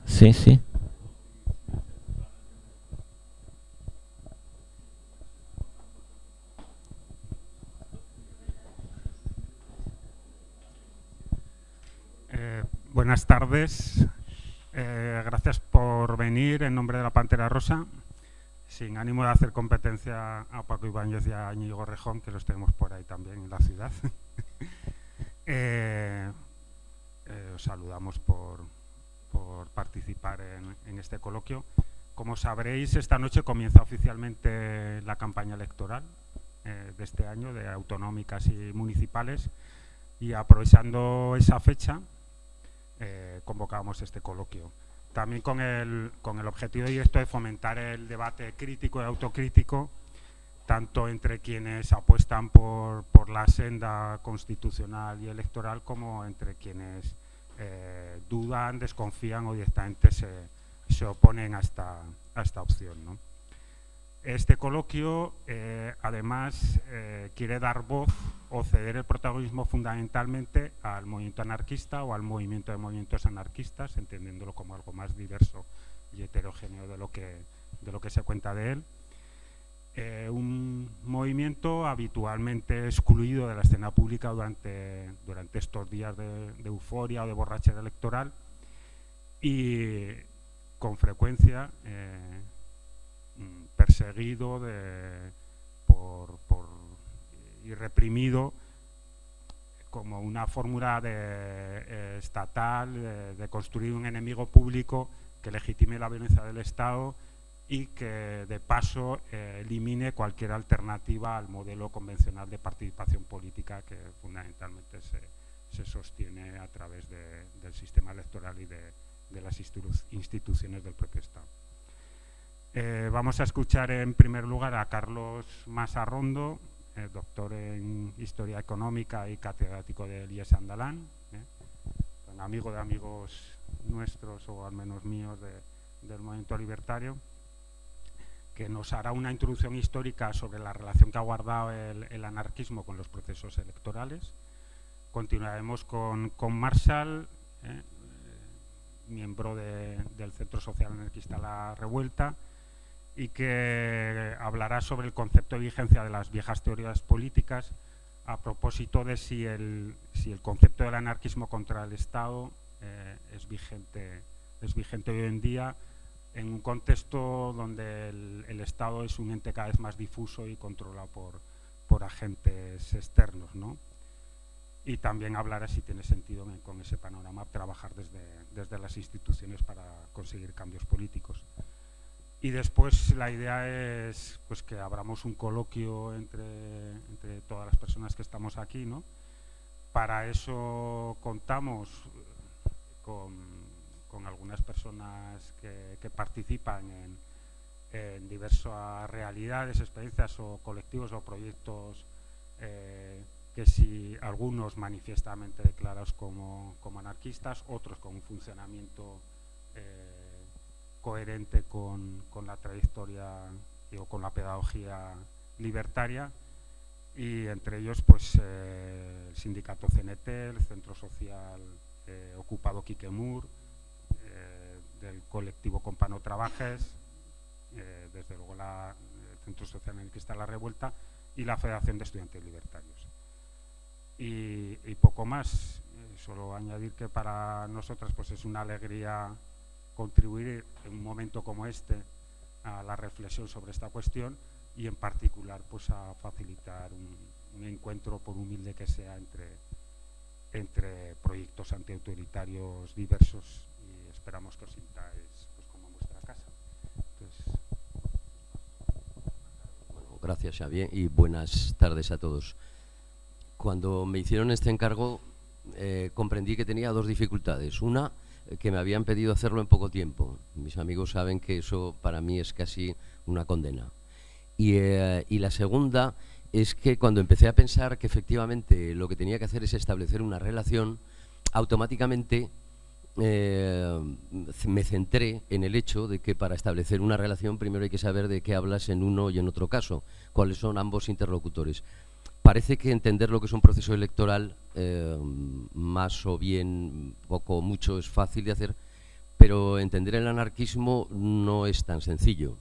Sí, sí. Buenas tardes. Gracias por venir en nombre de la Pantera Rosa. Sin ánimo de hacer competencia a Paco Ibáñez y a Íñigo Rejón, que los tenemos por ahí también en la ciudad. Os saludamos por participar en este coloquio. Como sabréis, esta noche comienza oficialmente la campaña electoral de este año, de autonómicas y municipales, y aprovechando esa fecha, convocamos este coloquio. También con el objetivo directo de fomentar el debate crítico y autocrítico, tanto entre quienes apuestan por la senda constitucional y electoral, como entre quienes dudan, desconfían o directamente se oponen a esta opción, ¿no? Este coloquio, además, quiere dar voz o ceder el protagonismo fundamentalmente al movimiento anarquista o al movimiento de movimientos anarquistas, entendiéndolo como algo más diverso y heterogéneo de lo que se cuenta de él. Un movimiento habitualmente excluido de la escena pública durante estos días de euforia o de borrachera electoral, y con frecuencia perseguido y reprimido como una fórmula estatal de construir un enemigo público que legitime la violencia del Estado y que de paso elimine cualquier alternativa al modelo convencional de participación política que fundamentalmente se sostiene a través del sistema electoral y de las instituciones del propio Estado. Vamos a escuchar en primer lugar a Carlos Masarrondo, doctor en Historia Económica y catedrático del IES Andalán, un amigo de amigos nuestros, o al menos míos, del movimiento libertario, que nos hará una introducción histórica sobre la relación que ha guardado el anarquismo con los procesos electorales. Continuaremos con Marshall, miembro del Centro Social Anarquista La Revuelta, y que hablará sobre el concepto de vigencia de las viejas teorías políticas a propósito de si el concepto del anarquismo contra el Estado es vigente hoy en día, en un contexto donde el Estado es un ente cada vez más difuso y controlado por agentes externos, ¿no? Y también hablará si tiene sentido con ese panorama trabajar desde las instituciones para conseguir cambios políticos. Y después la idea es pues que abramos un coloquio entre todas las personas que estamos aquí, ¿no? Para eso contamos con algunas personas que participan en diversas realidades, experiencias o colectivos o proyectos que si algunos manifiestamente declarados como anarquistas, otros con un funcionamiento coherente con la trayectoria o con la pedagogía libertaria, y entre ellos pues el sindicato CNT, el Centro Social Ocupado Quiquemur, del colectivo Compano Trabajes, desde luego el Centro Social Anarquista La Revuelta y la Federación de Estudiantes Libertarios. Y poco más, solo añadir que para nosotras pues es una alegría contribuir en un momento como este a la reflexión sobre esta cuestión, y en particular pues a facilitar un encuentro, por humilde que sea, entre proyectos antiautoritarios diversos, y esperamos que os sintáis pues como en vuestra casa. Entonces, bueno, gracias, Xavier, y buenas tardes a todos. Cuando me hicieron este encargo comprendí que tenía dos dificultades. Una, que me habían pedido hacerlo en poco tiempo. Mis amigos saben que eso para mí es casi una condena. Y la segunda es que cuando empecé a pensar que efectivamente lo que tenía que hacer es establecer una relación, automáticamente me centré en el hecho de que para establecer una relación primero hay que saber de qué hablas en uno y en otro caso, cuáles son ambos interlocutores. Parece que entender lo que es un proceso electoral, más o bien, poco o mucho, es fácil de hacer, pero entender el anarquismo no es tan sencillo.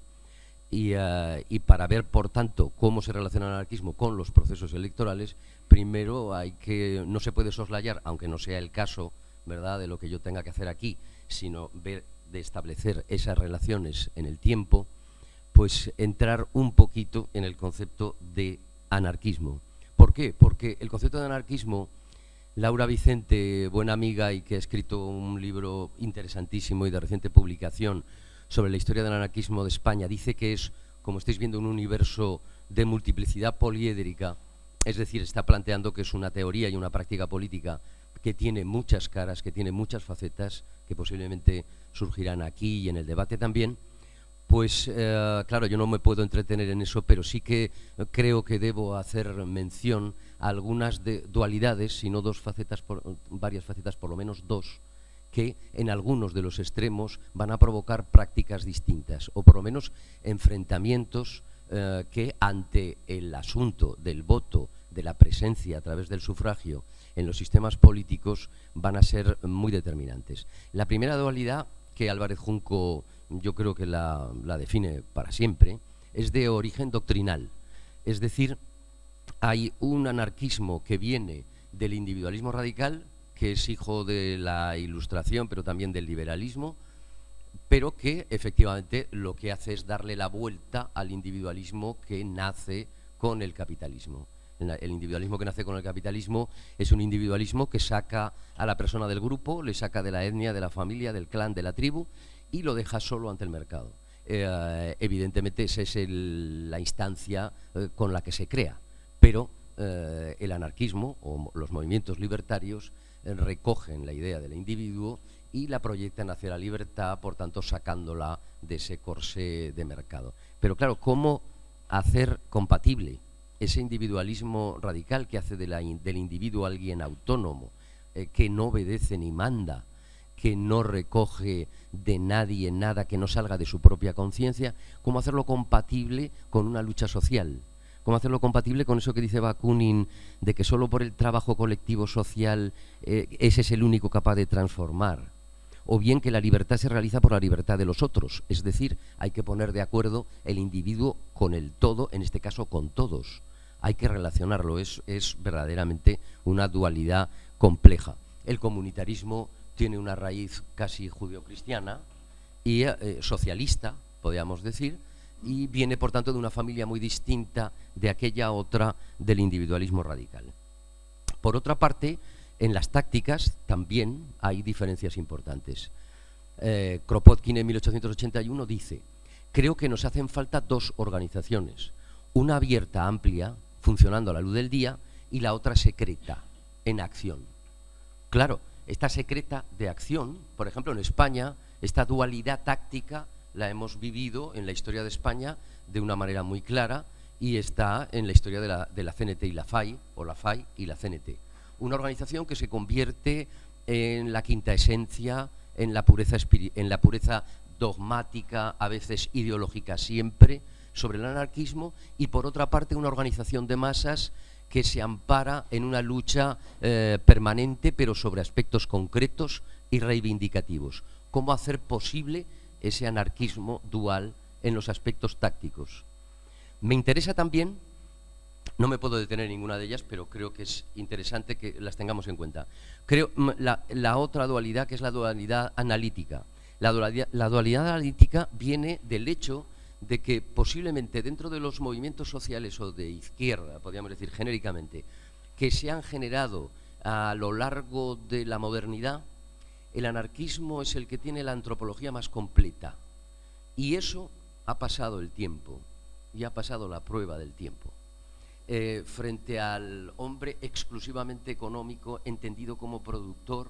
Y para ver, por tanto, cómo se relaciona el anarquismo con los procesos electorales, primero no se puede soslayar, aunque no sea el caso, ¿verdad?, de lo que yo tenga que hacer aquí, sino ver de establecer esas relaciones en el tiempo, pues entrar un poquito en el concepto de anarquismo. ¿Por qué? Porque el concepto de anarquismo, Laura Vicente, buena amiga y que ha escrito un libro interesantísimo y de reciente publicación sobre la historia del anarquismo de España, dice que es, como estáis viendo, un universo de multiplicidad poliédrica, es decir, está planteando que es una teoría y una práctica política que tiene muchas caras, que tiene muchas facetas, que posiblemente surgirán aquí y en el debate también. Pues claro, yo no me puedo entretener en eso, pero sí que creo que debo hacer mención a algunas dualidades, si no varias facetas, por lo menos dos, que en algunos de los extremos van a provocar prácticas distintas, o por lo menos enfrentamientos que ante el asunto del voto, de la presencia a través del sufragio en los sistemas políticos, van a ser muy determinantes. La primera dualidad, que Álvarez Junco yo creo que la define para siempre, es de origen doctrinal. Es decir, hay un anarquismo que viene del individualismo radical, que es hijo de la Ilustración, pero también del liberalismo, pero que efectivamente lo que hace es darle la vuelta al individualismo que nace con el capitalismo. El individualismo que nace con el capitalismo es un individualismo que saca a la persona del grupo, le saca de la etnia, de la familia, del clan, de la tribu, y lo deja solo ante el mercado. Evidentemente esa es la instancia con la que se crea, pero el anarquismo o los movimientos libertarios recogen la idea del individuo y la proyectan hacia la libertad, por tanto sacándola de ese corsé de mercado. Pero claro, ¿cómo hacer compatible ese individualismo radical que hace del individuo alguien autónomo, que no obedece ni manda, que no recoge de nadie nada que no salga de su propia conciencia? ¿Cómo hacerlo compatible con una lucha social? ¿Cómo hacerlo compatible con eso que dice Bakunin, de que solo por el trabajo colectivo social ese es el único capaz de transformar? O bien que la libertad se realiza por la libertad de los otros, es decir, hay que poner de acuerdo el individuo con el todo, en este caso con todos. Hay que relacionarlo, es verdaderamente una dualidad compleja. El comunitarismo tiene una raíz casi judeocristiana y socialista, podríamos decir, y viene por tanto de una familia muy distinta de aquella otra del individualismo radical. Por otra parte, en las tácticas también hay diferencias importantes. Kropotkin en 1881 dice: creo que nos hacen falta dos organizaciones, una abierta, amplia, funcionando a la luz del día, y la otra secreta, en acción. Claro, esta secreta de acción, por ejemplo en España, esta dualidad táctica la hemos vivido en la historia de España de una manera muy clara, y está en la historia de la CNT y la FAI, o la FAI y la CNT. Una organización que se convierte en la quinta esencia, en la pureza dogmática, a veces ideológica siempre, sobre el anarquismo, y por otra parte una organización de masas que se ampara en una lucha permanente, pero sobre aspectos concretos y reivindicativos. ¿Cómo hacer posible ese anarquismo dual en los aspectos tácticos? Me interesa también, no me puedo detener en ninguna de ellas, pero creo que es interesante que las tengamos en cuenta. Creo la otra dualidad, que es la dualidad analítica. La dualidad analítica viene del hecho de que posiblemente dentro de los movimientos sociales o de izquierda, podríamos decir genéricamente, que se han generado a lo largo de la modernidad, el anarquismo es el que tiene la antropología más completa. Y eso ha pasado el tiempo, y ha pasado la prueba del tiempo. Frente al hombre exclusivamente económico, entendido como productor,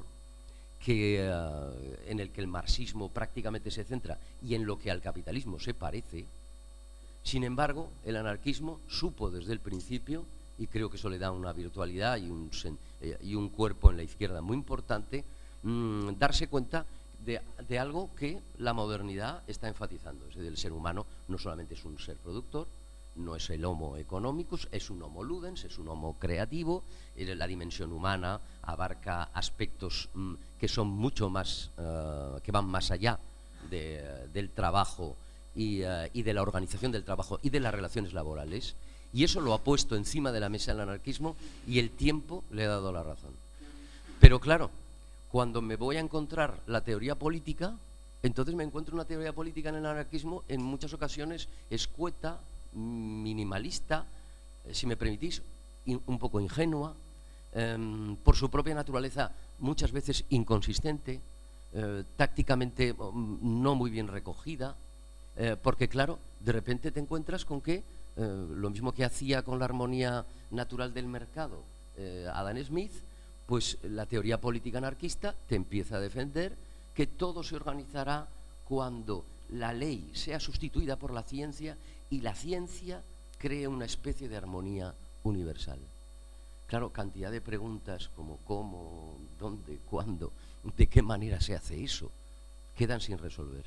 en el que el marxismo prácticamente se centra y en lo que al capitalismo se parece. Sin embargo, el anarquismo supo desde el principio, y creo que eso le da una virtualidad y un cuerpo en la izquierda muy importante, darse cuenta de algo que la modernidad está enfatizando. Es decir, el ser humano no solamente es un ser productor, no es el homo economicus, es un homo ludens, es un homo creativo. La dimensión humana abarca aspectos que son mucho más, que van más allá del trabajo y de la organización del trabajo y de las relaciones laborales, y eso lo ha puesto encima de la mesa el anarquismo, y el tiempo le ha dado la razón. Pero claro, cuando me voy a encontrar la teoría política, entonces me encuentro una teoría política en el anarquismo en muchas ocasiones escueta, minimalista, si me permitís, un poco ingenua, por su propia naturaleza muchas veces inconsistente, tácticamente no muy bien recogida, porque claro, de repente te encuentras con que lo mismo que hacía con la armonía natural del mercado Adam Smith, pues la teoría política anarquista te empieza a defender que todo se organizará cuando la ley sea sustituida por la ciencia y la ciencia cree una especie de armonía universal. Claro, cantidad de preguntas como cómo, dónde, cuándo, de qué manera se hace eso, quedan sin resolver.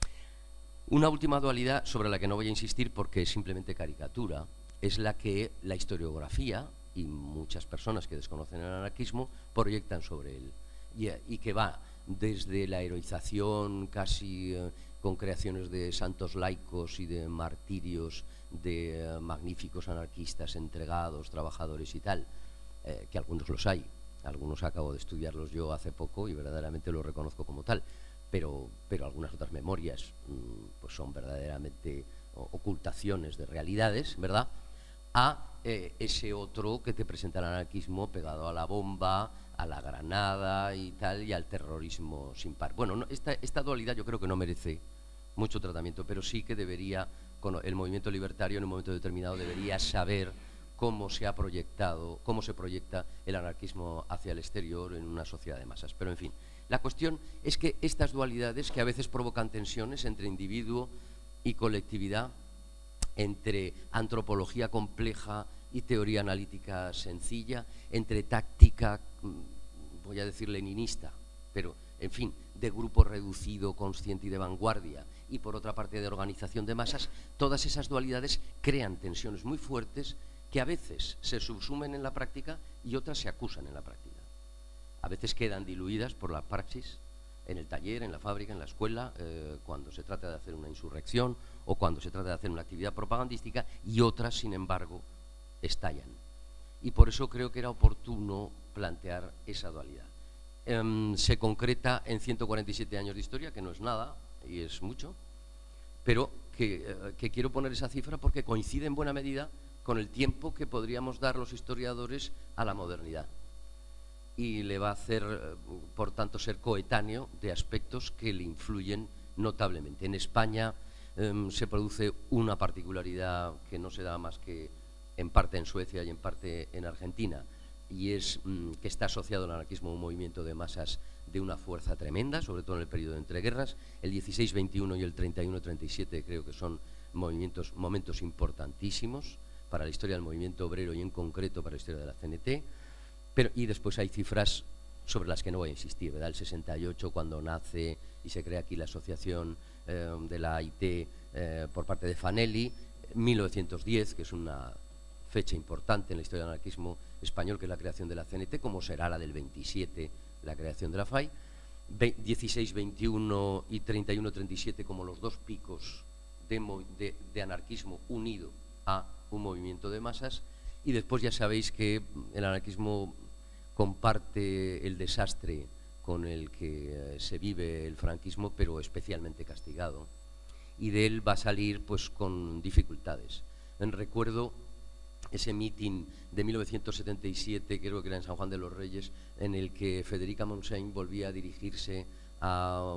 Una última dualidad sobre la que no voy a insistir porque es simplemente caricatura, es la que la historiografía y muchas personas que desconocen el anarquismo proyectan sobre él, y que va desde la heroización casi con creaciones de santos laicos y de martirios de magníficos anarquistas entregados, trabajadores y tal, que algunos los hay, algunos acabo de estudiarlos yo hace poco y verdaderamente los reconozco como tal, pero algunas otras memorias pues son verdaderamente ocultaciones de realidades, ¿verdad? A ese otro que te presenta el anarquismo pegado a la bomba, a la granada y tal, y al terrorismo sin par. Bueno, no, esta dualidad yo creo que no merece mucho tratamiento, pero sí que debería, con el movimiento libertario en un momento determinado debería saber cómo se ha proyectado, cómo se proyecta el anarquismo hacia el exterior en una sociedad de masas. Pero en fin, la cuestión es que estas dualidades que a veces provocan tensiones entre individuo y colectividad, entre antropología compleja y teoría analítica sencilla, entre táctica, voy a decir leninista, pero en fin, de grupo reducido, consciente y de vanguardia, y por otra parte de organización de masas, todas esas dualidades crean tensiones muy fuertes que a veces se subsumen en la práctica y otras se acusan en la práctica. A veces quedan diluidas por la praxis, en el taller, en la fábrica, en la escuela, cuando se trata de hacer una insurrección o cuando se trata de hacer una actividad propagandística, y otras, sin embargo, estallan. Y por eso creo que era oportuno plantear esa dualidad. Se concreta en 147 años de historia, que no es nada y es mucho, pero que quiero poner esa cifra porque coincide en buena medida con el tiempo que podríamos dar los historiadores a la modernidad, y le va a hacer, por tanto, ser coetáneo de aspectos que le influyen notablemente. En España se produce una particularidad que no se da más que en parte en Suecia y en parte en Argentina, y es que está asociado el anarquismo a un movimiento de masas de una fuerza tremenda, sobre todo en el periodo de entreguerras. El 16-21 y el 31-37 creo que son momentos importantísimos para la historia del movimiento obrero y en concreto para la historia de la CNT. Y después hay cifras sobre las que no voy a insistir, ¿verdad? El 68, cuando nace y se crea aquí la asociación de la AIT por parte de Fanelli, 1910, que es una fecha importante en la historia del anarquismo español, que es la creación de la CNT, como será la del 27, la creación de la FAI, 16, 21 y 31, 37 como los dos picos de anarquismo unido a un movimiento de masas, y después ya sabéis que el anarquismo comparte el desastre con el que se vive el franquismo, pero especialmente castigado, y de él va a salir pues con dificultades. Recuerdo ese mitin de 1977, creo que era en San Juan de los Reyes, en el que Federica Montseny volvía a dirigirse a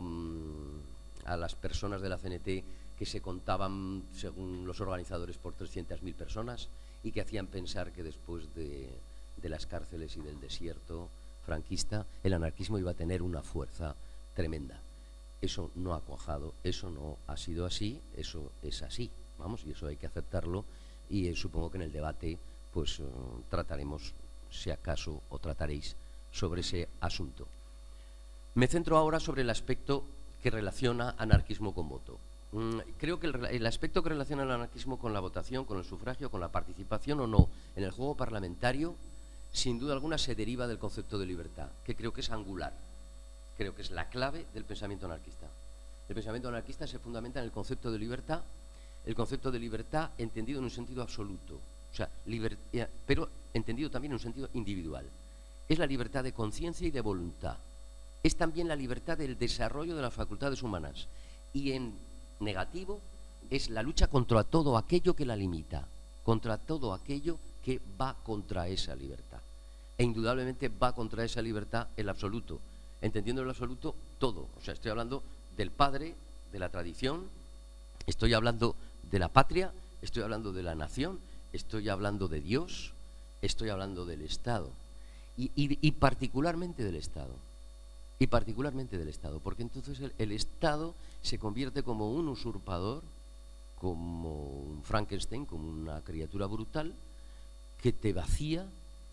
las personas de la CNT, que se contaban, según los organizadores, por 300.000 personas, y que hacían pensar que después de las cárceles y del desierto franquista, el anarquismo iba a tener una fuerza tremenda. Eso no ha cuajado, eso no ha sido así, eso es así, vamos, y eso hay que aceptarlo, y supongo que en el debate pues trataremos, si acaso, o trataréis sobre ese asunto. Me centro ahora sobre el aspecto que relaciona anarquismo con voto. Creo que el aspecto que relaciona el anarquismo con la votación, con el sufragio, con la participación o no en el juego parlamentario, sin duda alguna se deriva del concepto de libertad, que creo que es angular, creo que es la clave del pensamiento anarquista. El pensamiento anarquista se fundamenta en el concepto de libertad entendido en un sentido absoluto, o sea, pero entendido también en un sentido individual. Es la libertad de conciencia y de voluntad. Es también la libertad del desarrollo de las facultades humanas. Y en negativo es la lucha contra todo aquello que la limita, contra todo aquello que va contra esa libertad. E indudablemente va contra esa libertad el absoluto, entendiendo el absoluto todo. O sea, estoy hablando del padre, de la tradición, estoy hablando de la patria, estoy hablando de la nación, estoy hablando de Dios, estoy hablando del Estado. Y particularmente del Estado. Y particularmente del Estado, porque entonces el Estado se convierte como un usurpador, como un Frankenstein, como una criatura brutal que te vacía,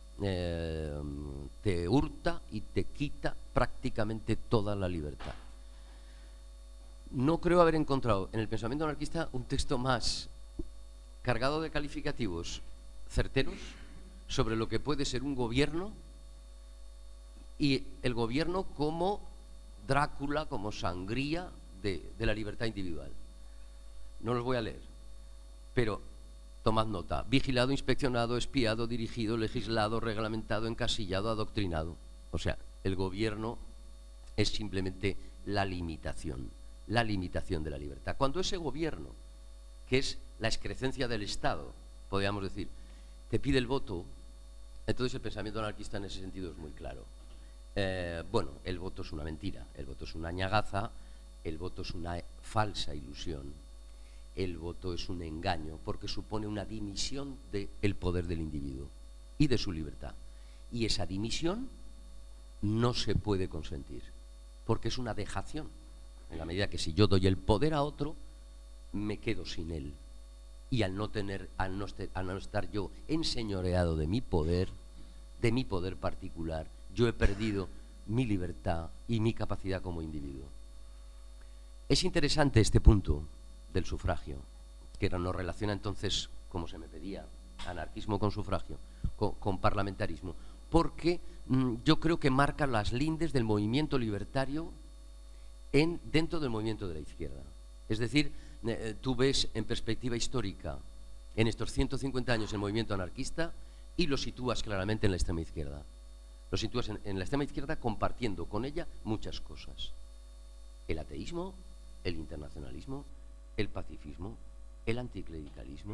te hurta y te quita prácticamente toda la libertad. No creo haber encontrado en el pensamiento anarquista un texto más cargado de calificativos certeros sobre lo que puede ser un gobierno, y el gobierno como Drácula, como sangría de la libertad individual. No los voy a leer, pero tomad nota: vigilado, inspeccionado, espiado, dirigido, legislado, reglamentado, encasillado, adoctrinado. O sea, el gobierno es simplemente la limitación de la libertad. Cuando ese gobierno, que es la excrecencia del Estado, podríamos decir, te pide el voto, entonces el pensamiento anarquista en ese sentido es muy claro. Bueno, el voto es una mentira, el voto es una ñagaza, el voto es una falsa ilusión, el voto es un engaño, porque supone una dimisión del poder del individuo y de su libertad. Y esa dimisión no se puede consentir, porque es una dejación, en la medida que si yo doy el poder a otro, me quedo sin él. Y al no estar yo enseñoreado de mi poder particular, yo he perdido mi libertad y mi capacidad como individuo. Es interesante este punto del sufragio, que nos relaciona entonces, como se me pedía, anarquismo con sufragio, con parlamentarismo, porque yo creo que marca las lindes del movimiento libertario dentro del movimiento de la izquierda. Es decir, tú ves en perspectiva histórica, en estos 150 años, el movimiento anarquista y lo sitúas claramente en la extrema izquierda. Lo sitúas en la extrema izquierda compartiendo con ella muchas cosas: el ateísmo, el internacionalismo, el pacifismo, el anticlericalismo,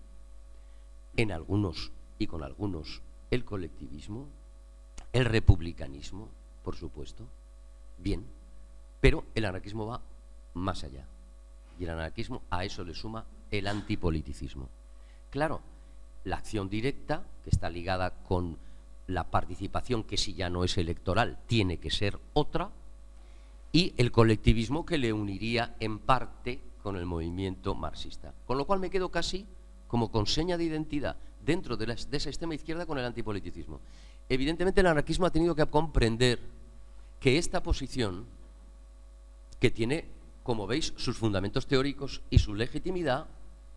en algunos y con algunos el colectivismo, el republicanismo, por supuesto. Bien, pero el anarquismo va más allá, y el anarquismo a eso le suma el antipoliticismo. Claro, la acción directa, que está ligada con la participación, que si ya no es electoral tiene que ser otra, y el colectivismo, que le uniría en parte con el movimiento marxista. Con lo cual me quedo casi como con seña de identidad dentro de esa extrema izquierda con el antipoliticismo. Evidentemente el anarquismo ha tenido que comprender que esta posición, que tiene, como veis, sus fundamentos teóricos y su legitimidad,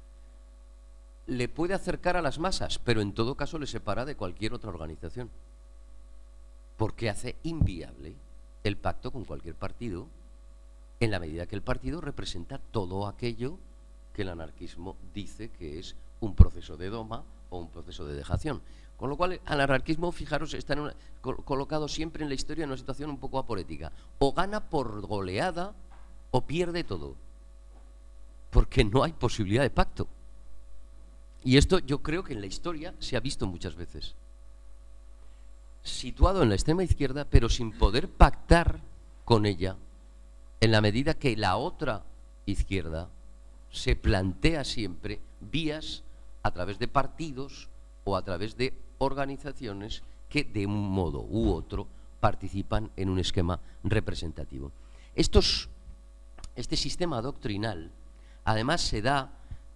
le puede acercar a las masas, pero en todo caso le separa de cualquier otra organización, porque hace inviable el pacto con cualquier partido, en la medida que el partido representa todo aquello que el anarquismo dice que es un proceso de doma o un proceso de dejación. Con lo cual el anarquismo, fijaros, está colocado siempre en la historia en una situación un poco aporética: o gana por goleada o pierde todo, porque no hay posibilidad de pacto. Y esto yo creo que en la historia se ha visto muchas veces. Situado en la extrema izquierda, pero sin poder pactar con ella, en la medida que la otra izquierda se plantea siempre vías a través de partidos o a través de organizaciones que de un modo u otro participan en un esquema representativo. Este sistema doctrinal además se da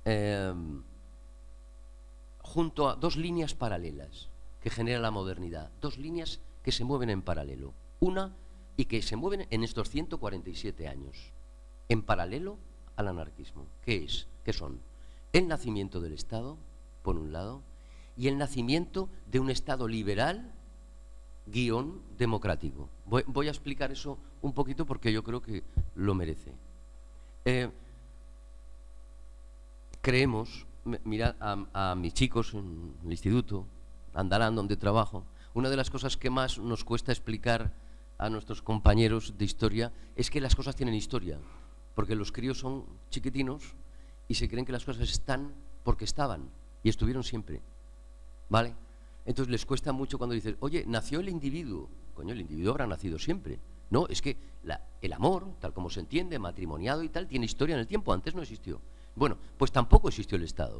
junto a dos líneas paralelas que genera la modernidad, dos líneas que se mueven en paralelo, una y que se mueven en estos 147 años, en paralelo al anarquismo. ¿Qué es? ¿Qué son? El nacimiento del Estado, por un lado, y el nacimiento de un Estado liberal guión democrático. Voy a explicar eso un poquito porque yo creo que lo merece. Creemos, mirad a mis chicos en el instituto, Andarán, donde trabajo, una de las cosas que más nos cuesta explicar a nuestros compañeros de historia es que las cosas tienen historia, porque los críos son chiquitinos y se creen que las cosas están porque estaban y estuvieron siempre, ¿vale? Entonces les cuesta mucho cuando dices, oye, nació el individuo. Coño, el individuo habrá nacido siempre. No, es que el amor, tal como se entiende, matrimoniado y tal, tiene historia en el tiempo, antes no existió. Bueno, pues tampoco existió el Estado.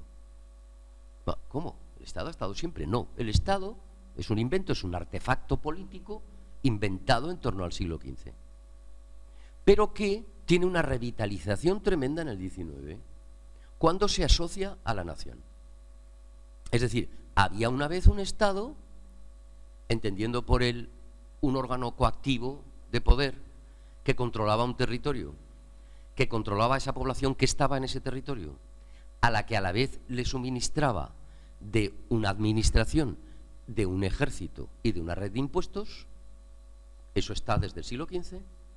¿Cómo? ¿El Estado ha estado siempre? No, el Estado es un invento, es un artefacto político inventado en torno al siglo XV, pero que tiene una revitalización tremenda en el XIX, cuando se asocia a la nación. Es decir, había una vez un Estado, entendiendo por él un órgano coactivo de poder que controlaba un territorio, que controlaba a esa población que estaba en ese territorio, a la que a la vez le suministraba de una administración, de un ejército y de una red de impuestos. Eso está desde el siglo XV,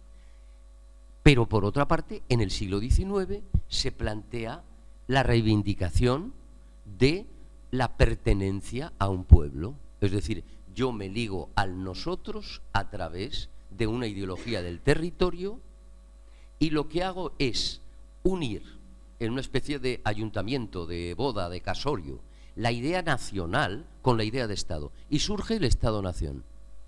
pero por otra parte, en el siglo XIX se plantea la reivindicación de la pertenencia a un pueblo. Es decir, yo me ligo al nosotros a través de una ideología del territorio y lo que hago es unir en una especie de ayuntamiento, de boda, de casorio, la idea nacional con la idea de Estado. Y surge el Estado-Nación.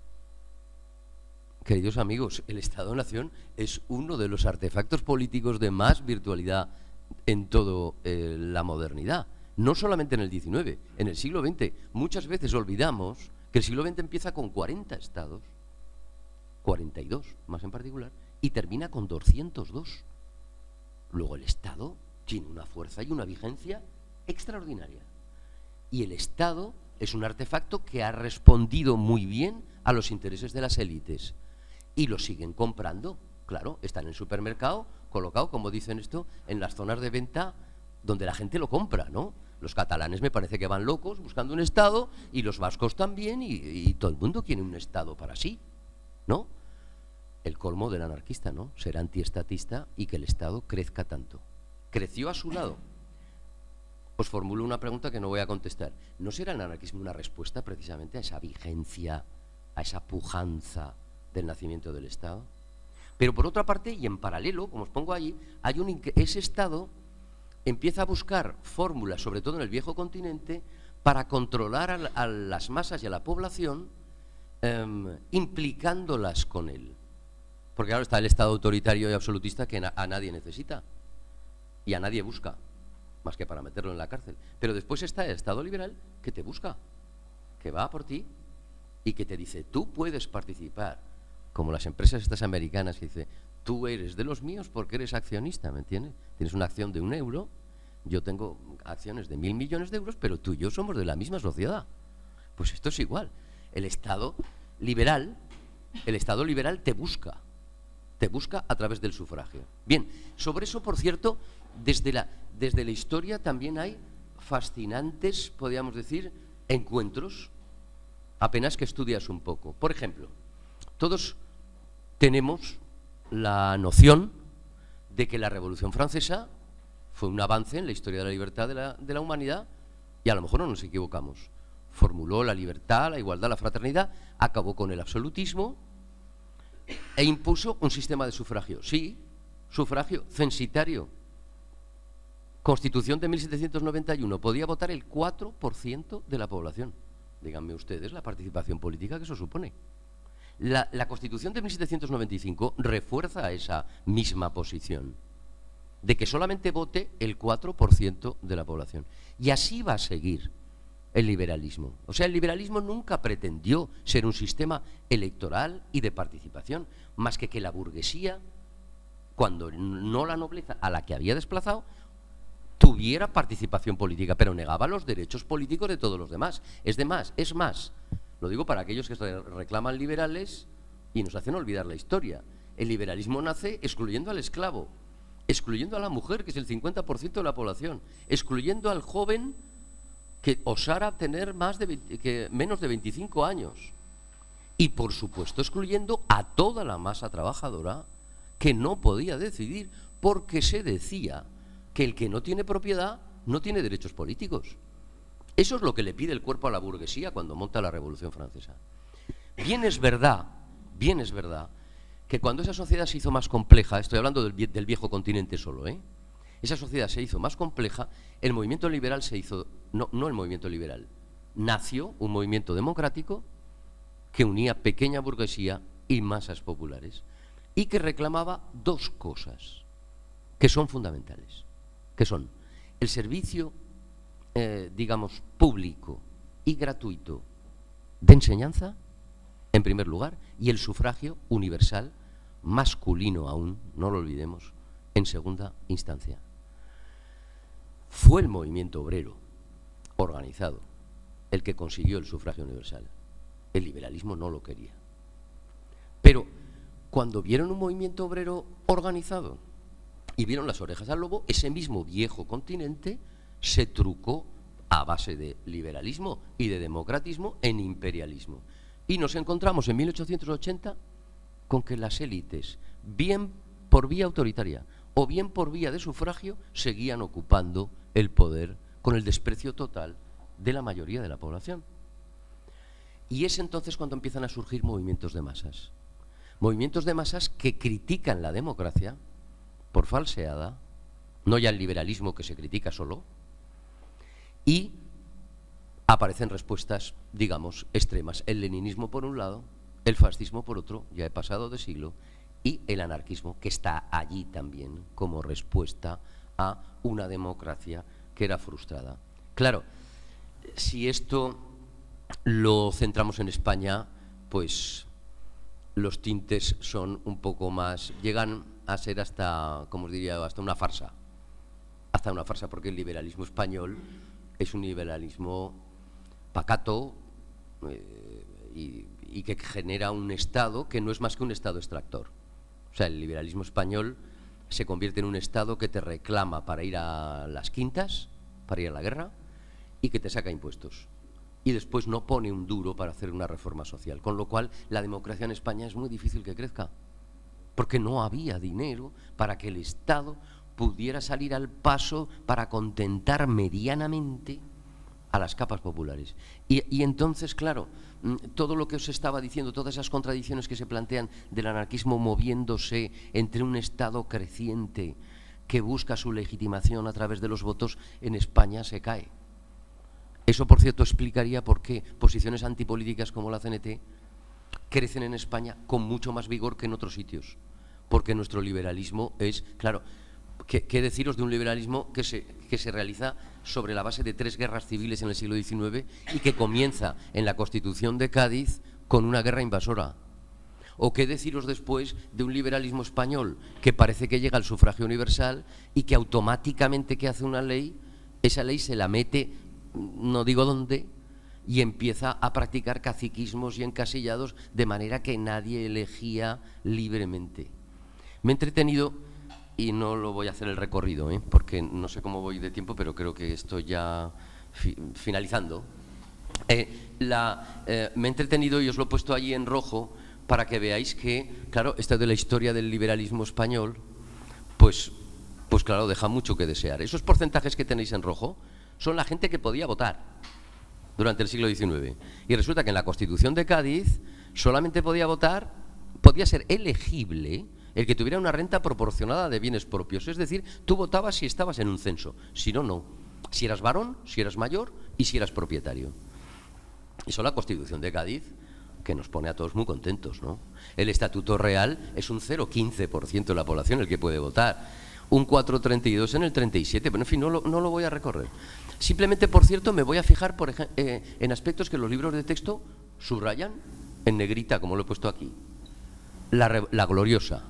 Queridos amigos, el Estado-Nación es uno de los artefactos políticos de más virtualidad en toda la modernidad. No solamente en el XIX, en el siglo XX. Muchas veces olvidamos que el siglo XX empieza con 40 estados, 42 más en particular, y termina con 202. Luego el Estado tiene una fuerza y una vigencia extraordinaria. Y el Estado es un artefacto que ha respondido muy bien a los intereses de las élites. Y lo siguen comprando, claro, está en el supermercado, colocado, como dicen esto, en las zonas de venta donde la gente lo compra, ¿no? Los catalanes me parece que van locos buscando un Estado, y los vascos también, y todo el mundo quiere un Estado para sí, ¿no? El colmo del anarquista, ¿no? Ser antiestatista y que el Estado crezca tanto. Creció a su lado. Os formulo una pregunta que no voy a contestar. ¿No será el anarquismo una respuesta precisamente a esa vigencia, a esa pujanza del nacimiento del Estado? Pero por otra parte, y en paralelo, como os pongo allí, ese Estado empieza a buscar fórmulas, sobre todo en el viejo continente, para controlar a las masas y a la población, implicándolas con él. Porque claro, está el Estado autoritario y absolutista que a nadie necesita y a nadie busca, más que para meterlo en la cárcel. Pero después está el Estado liberal que te busca, que va por ti y que te dice, tú puedes participar, como las empresas estas americanas que dice, tú eres de los míos porque eres accionista, ¿me entiendes? Tienes una acción de €1, yo tengo acciones de 1.000 millones de euros, pero tú y yo somos de la misma sociedad. Pues esto es igual. El Estado liberal te busca a través del sufragio. Bien, sobre eso, por cierto, desde la historia también hay fascinantes, podríamos decir, encuentros, apenas que estudias un poco. Por ejemplo, todos tenemos la noción de que la Revolución Francesa fue un avance en la historia de la libertad de la humanidad, y a lo mejor no nos equivocamos. Formuló la libertad, la igualdad, la fraternidad, acabó con el absolutismo e impuso un sistema de sufragio. Sí, sufragio censitario. Constitución de 1791, podía votar el 4% de la población. Díganme ustedes la participación política que eso supone. La Constitución de 1795 refuerza esa misma posición, de que solamente vote el 4% de la población. Y así va a seguir el liberalismo. O sea, el liberalismo nunca pretendió ser un sistema electoral y de participación, más que la burguesía, cuando no la nobleza a la que había desplazado, tuviera participación política, pero negaba los derechos políticos de todos los demás. Es más, lo digo para aquellos que se reclaman liberales y nos hacen olvidar la historia. El liberalismo nace excluyendo al esclavo excluyendo a la mujer, que es el 50% de la población, excluyendo al joven que osara tener menos de 25 años, y por supuesto excluyendo a toda la masa trabajadora que no podía decidir, porque se decía que el que no tiene propiedad no tiene derechos políticos. Eso es lo que le pide el cuerpo a la burguesía cuando monta la Revolución Francesa. Bien es verdad que cuando esa sociedad se hizo más compleja, estoy hablando del viejo continente solo, esa sociedad se hizo más compleja, el movimiento liberal se hizo, no el movimiento liberal, nació un movimiento democrático que unía pequeña burguesía y masas populares y que reclamaba dos cosas que son fundamentales, que son el servicio, digamos, público y gratuito de enseñanza, en primer lugar, y el sufragio universal, masculino aún, no lo olvidemos, en segunda instancia. Fue el movimiento obrero organizado el que consiguió el sufragio universal. El liberalismo no lo quería. Pero cuando vieron un movimiento obrero organizado y vieron las orejas al lobo, ese mismo viejo continente se trucó a base de liberalismo y de democratismo en imperialismo. Y nos encontramos en 1880 con que las élites, bien por vía autoritaria o bien por vía de sufragio, seguían ocupando el poder con el desprecio total de la mayoría de la población. Y es entonces cuando empiezan a surgir movimientos de masas. Movimientos de masas que critican la democracia por falseada, no ya el liberalismo que se critica solo, y aparecen respuestas, digamos, extremas. El leninismo por un lado, el fascismo por otro, ya he pasado de siglo, y el anarquismo, que está allí también como respuesta a una democracia que era frustrada. Claro, si esto lo centramos en España, pues los tintes son un poco más, llegan a ser hasta, como os diría, hasta una farsa. Hasta una farsa, porque el liberalismo español es un liberalismo pacato y que genera un Estado que no es más que un Estado extractor. O sea, el liberalismo español se convierte en un Estado que te reclama para ir a las quintas, para ir a la guerra, y que te saca impuestos. Y después no pone un duro para hacer una reforma social. Con lo cual, la democracia en España es muy difícil que crezca, porque no había dinero para que el Estado pudiera salir al paso para contentar medianamente a las capas populares. Y entonces, claro, todo lo que os estaba diciendo, todas esas contradicciones que se plantean del anarquismo moviéndose entre un Estado creciente que busca su legitimación a través de los votos, en España se cae. Eso, por cierto, explicaría por qué posiciones antipolíticas como la CNT crecen en España con mucho más vigor que en otros sitios. Porque nuestro liberalismo es, claro, ¿qué deciros de un liberalismo que se realiza sobre la base de 3 guerras civiles en el siglo XIX y que comienza en la Constitución de Cádiz con una guerra invasora? ¿O qué deciros después de un liberalismo español que parece que llega al sufragio universal y que automáticamente que hace una ley, esa ley se la mete, no digo dónde, y empieza a practicar caciquismos y encasillados de manera que nadie elegía libremente? Me he entretenido, y no lo voy a hacer el recorrido, porque no sé cómo voy de tiempo, pero creo que estoy ya finalizando. Me he entretenido y os lo he puesto allí en rojo para que veáis que, claro, esta de la historia del liberalismo español, pues claro, deja mucho que desear. Esos porcentajes que tenéis en rojo son la gente que podía votar durante el siglo XIX. Y resulta que en la Constitución de Cádiz solamente podía ser elegible el que tuviera una renta proporcionada de bienes propios. Es decir, tú votabas si estabas en un censo, si no, no. Si eras varón, si eras mayor y si eras propietario. Eso la Constitución de Cádiz, que nos pone a todos muy contentos, ¿no? El Estatuto Real es un 0,15% de la población el que puede votar, un 4,32 en el 37, pero en fin, no lo voy a recorrer. Simplemente, por cierto, me voy a fijar en aspectos que los libros de texto subrayan en negrita, como lo he puesto aquí. La gloriosa,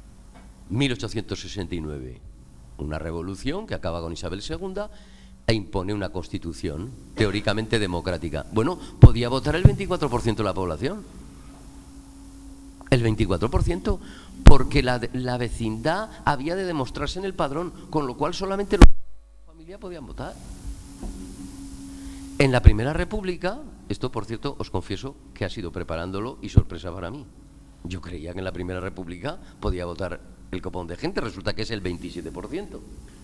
1869, una revolución que acaba con Isabel II e impone una constitución teóricamente democrática. Bueno, podía votar el 24% de la población. El 24%, porque la vecindad había de demostrarse en el padrón, con lo cual solamente los de la familia podían votar. En la Primera República, esto por cierto os confieso que ha sido preparándolo y sorpresa para mí. Yo creía que en la Primera República podía votar el copón de gente, resulta que es el 27%.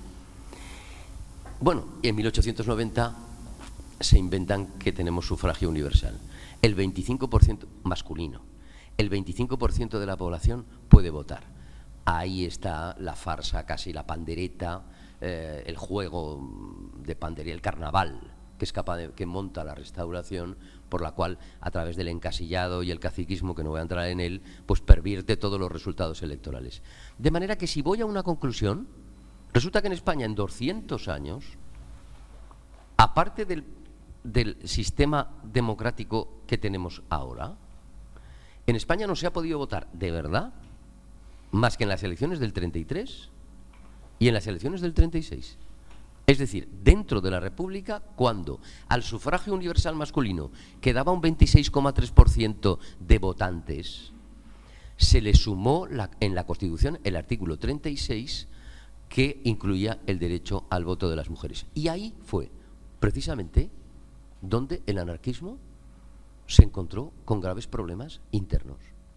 Bueno, en 1890 se inventan que tenemos sufragio universal. El 25% masculino. El 25% de la población puede votar. Ahí está la farsa, casi la pandereta, el juego de pandereta, el carnaval, que es capaz que monta la Restauración, por la cual, a través del encasillado y el caciquismo, que no voy a entrar en él, pues pervierte todos los resultados electorales. De manera que si voy a una conclusión, resulta que en España en 200 años, aparte del sistema democrático que tenemos ahora, en España no se ha podido votar de verdad más que en las elecciones del 33 y en las elecciones del 36. Es decir, dentro de la República, cuando al sufragio universal masculino quedaba un 26,3% de votantes, se le sumó en la Constitución el artículo 36 que incluía el derecho al voto de las mujeres. Y ahí fue precisamente donde el anarquismo se encontró con graves problemas internos.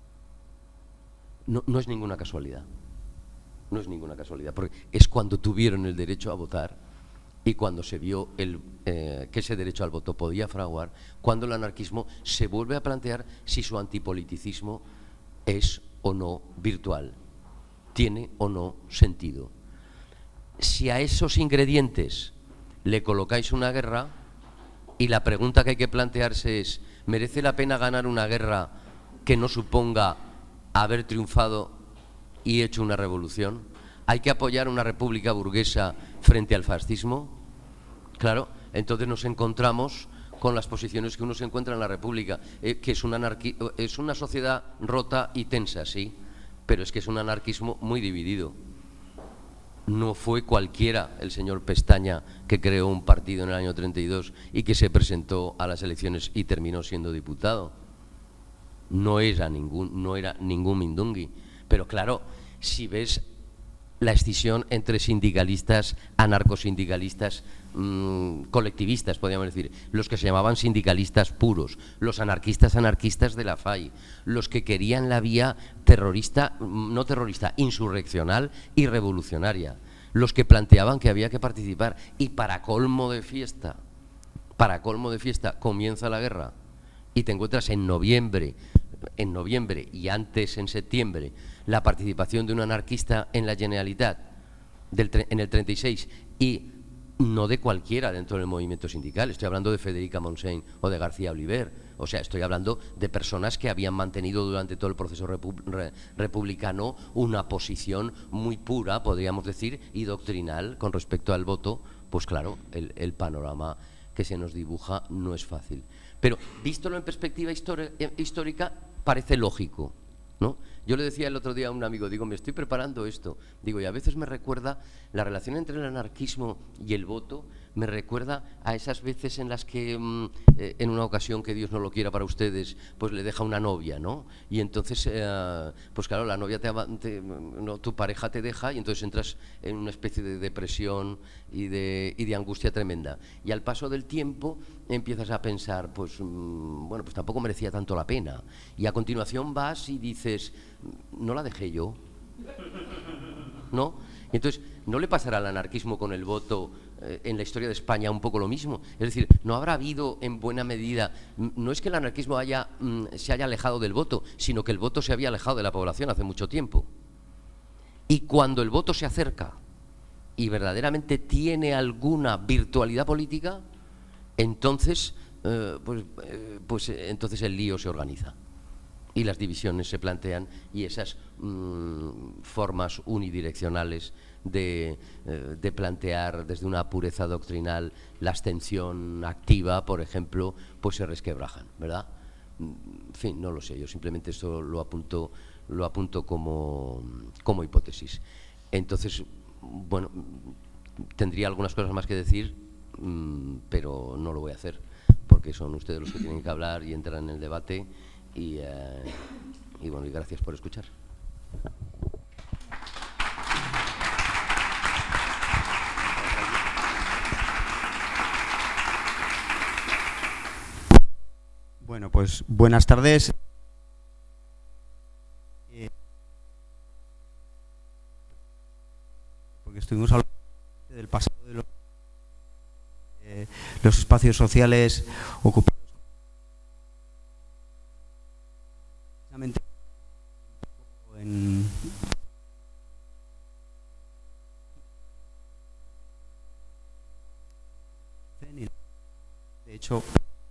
No es ninguna casualidad. No es ninguna casualidad, porque es cuando tuvieron el derecho a votar y cuando se vio que ese derecho al voto podía fraguar, cuando el anarquismo se vuelve a plantear si su antipoliticismo es o no virtual, tiene o no sentido. Si a esos ingredientes le colocáis una guerra, y la pregunta que hay que plantearse es: ¿merece la pena ganar una guerra que no suponga haber triunfado y hecho una revolución? ¿Hay que apoyar una república burguesa frente al fascismo? Claro, entonces nos encontramos con las posiciones que uno se encuentra en la república, que es una sociedad rota y tensa, sí, pero es que es un anarquismo muy dividido. No fue cualquiera el señor Pestaña que creó un partido en el año 32 y que se presentó a las elecciones y terminó siendo diputado. No era ningún mindungui. Pero claro, si ves la escisión entre sindicalistas, anarcosindicalistas, colectivistas, podríamos decir, los que se llamaban sindicalistas puros, los anarquistas de la FAI, los que querían la vía terrorista, no terrorista, insurreccional y revolucionaria, los que planteaban que había que participar, y para colmo de fiesta, comienza la guerra y te encuentras en noviembre y antes en septiembre la participación de un anarquista en la Generalitat en el 36, y no de cualquiera dentro del movimiento sindical. Estoy hablando de Federica Montseny o de García Oliver. O sea, estoy hablando de personas que habían mantenido durante todo el proceso republicano una posición muy pura, podríamos decir, y doctrinal con respecto al voto. Pues claro, el panorama que se nos dibuja no es fácil. Pero vístolo en perspectiva histórica parece lógico, ¿no? Yo le decía el otro día a un amigo, digo, me estoy preparando esto, digo, y a veces me recuerda la relación entre el anarquismo y el voto, me recuerda a esas veces en las que en una ocasión, que Dios no lo quiera para ustedes, pues le deja una novia, ¿no? Y entonces, pues claro, la novia tu pareja te deja y entonces entras en una especie de depresión y de angustia tremenda. Y al paso del tiempo empiezas a pensar, pues bueno, pues tampoco merecía tanto la pena. Y a continuación vas y dices, no la dejé yo, ¿no? Y entonces, ¿no le pasará al anarquismo con el voto en la historia de España un poco lo mismo? Es decir, ¿no habrá habido en buena medida, no es que el anarquismo se haya alejado del voto, sino que el voto se había alejado de la población hace mucho tiempo? Y cuando el voto se acerca y verdaderamente tiene alguna virtualidad política, entonces, entonces el lío se organiza y las divisiones se plantean, y esas formas unidireccionales de plantear desde una pureza doctrinal la abstención activa, por ejemplo, pues se resquebrajan, ¿verdad? En fin, no lo sé, yo simplemente esto lo apunto como hipótesis. Entonces, bueno, tendría algunas cosas más que decir, pero no lo voy a hacer, porque son ustedes los que tienen que hablar y entrar en el debate, y Y bueno, y gracias por escuchar. Bueno, pues buenas tardes. Porque estuvimos hablando del pasado de los espacios sociales ocupados en de hecho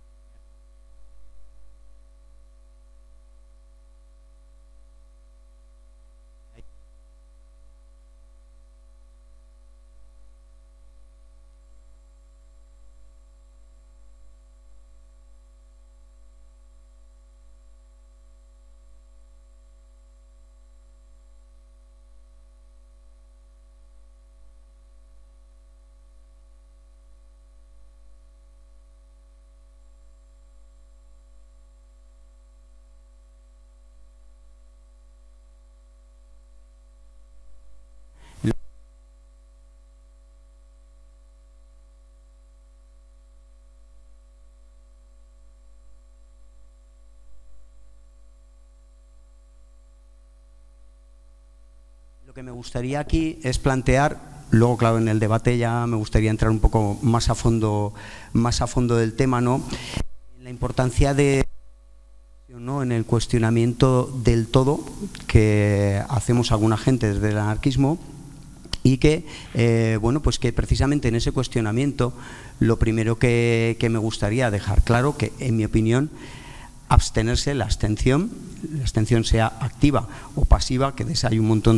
lo que me gustaría aquí es plantear, luego claro en el debate ya me gustaría entrar un poco más a fondo del tema, ¿no? La importancia de, ¿no?, en el cuestionamiento del todo que hacemos alguna gente desde el anarquismo y que bueno, pues que precisamente en ese cuestionamiento lo primero que me gustaría dejar claro que en mi opinión abstenerse, la abstención sea activa o pasiva, que de esa hay un montón.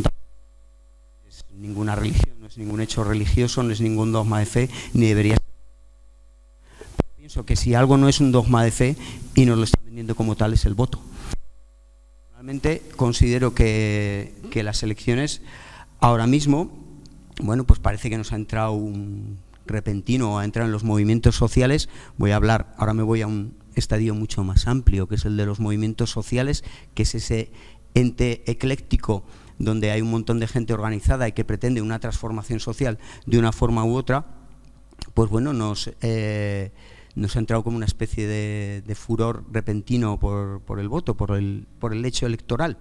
Ninguna religión, no es ningún hecho religioso, no es ningún dogma de fe, ni debería ser. Pienso que si algo no es un dogma de fe y nos lo están vendiendo como tal, es el voto. Realmente considero que las elecciones ahora mismo, bueno, pues parece que nos ha entrado un repentino, ha entrado en los movimientos sociales. Voy a hablar, ahora me voy a un estadio mucho más amplio, que es el de los movimientos sociales, que es ese ente ecléctico donde hay un montón de gente organizada y que pretende una transformación social de una forma u otra. Pues bueno, nos ha entrado como una especie de furor repentino por el voto, por el hecho electoral.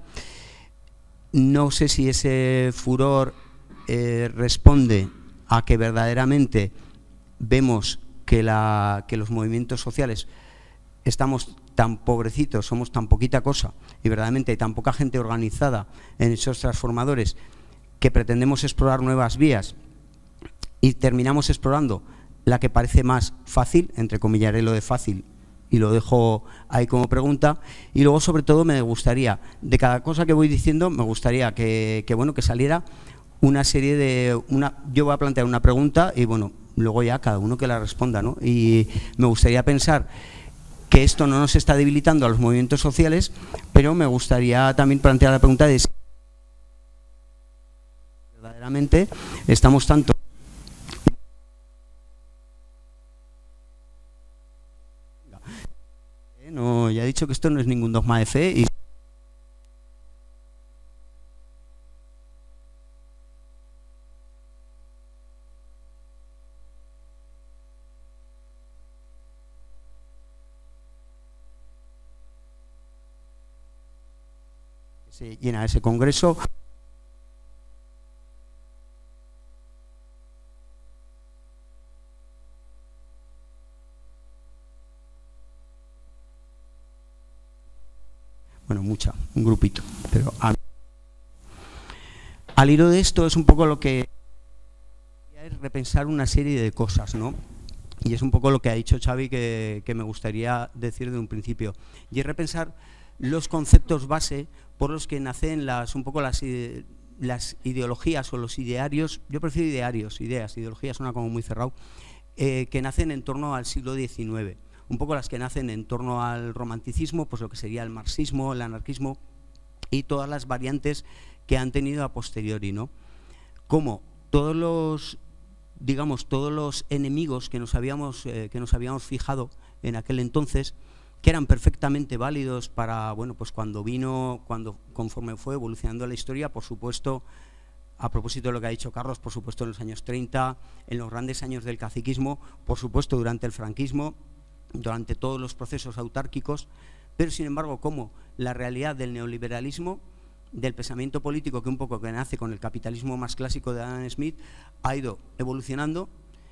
No sé si ese furor responde a que verdaderamente vemos que los movimientos sociales estamos tan pobrecitos, somos tan poquita cosa y verdaderamente hay tan poca gente organizada en esos transformadores que pretendemos explorar nuevas vías y terminamos explorando la que parece más fácil, entrecomillaré lo de fácil y lo dejo ahí como pregunta. Y luego sobre todo me gustaría, de cada cosa que voy diciendo, me gustaría que bueno, que saliera una serie de... yo voy a plantear una pregunta y bueno, luego ya cada uno que la responda, ¿no? Y me gustaría pensar que esto no nos está debilitando a los movimientos sociales, pero me gustaría también plantear la pregunta de si verdaderamente estamos tanto no, ya he dicho que esto no es ningún dogma de fe y se llena ese congreso. Bueno, un grupito, pero al hilo de esto es un poco lo que es repensar una serie de cosas, ¿no? Y es un poco lo que ha dicho Xavi que me gustaría decir de un principio, y es repensar los conceptos base por los que nacen las ideologías o los idearios. Yo prefiero ideologías suena como muy cerrado, que nacen en torno al siglo XIX, un poco las que nacen en torno al romanticismo, pues lo que sería el marxismo, el anarquismo y todas las variantes que han tenido a posteriori, ¿no? Como todos los, digamos, todos los enemigos que nos habíamos fijado en aquel entonces que eran perfectamente válidos para, bueno, pues conforme fue evolucionando la historia, por supuesto, a propósito de lo que ha dicho Carlos, por supuesto en los años 30, en los grandes años del caciquismo, por supuesto durante el franquismo, durante todos los procesos autárquicos, pero sin embargo como la realidad del neoliberalismo, del pensamiento político que un poco que nace con el capitalismo más clásico de Adam Smith, ha ido evolucionando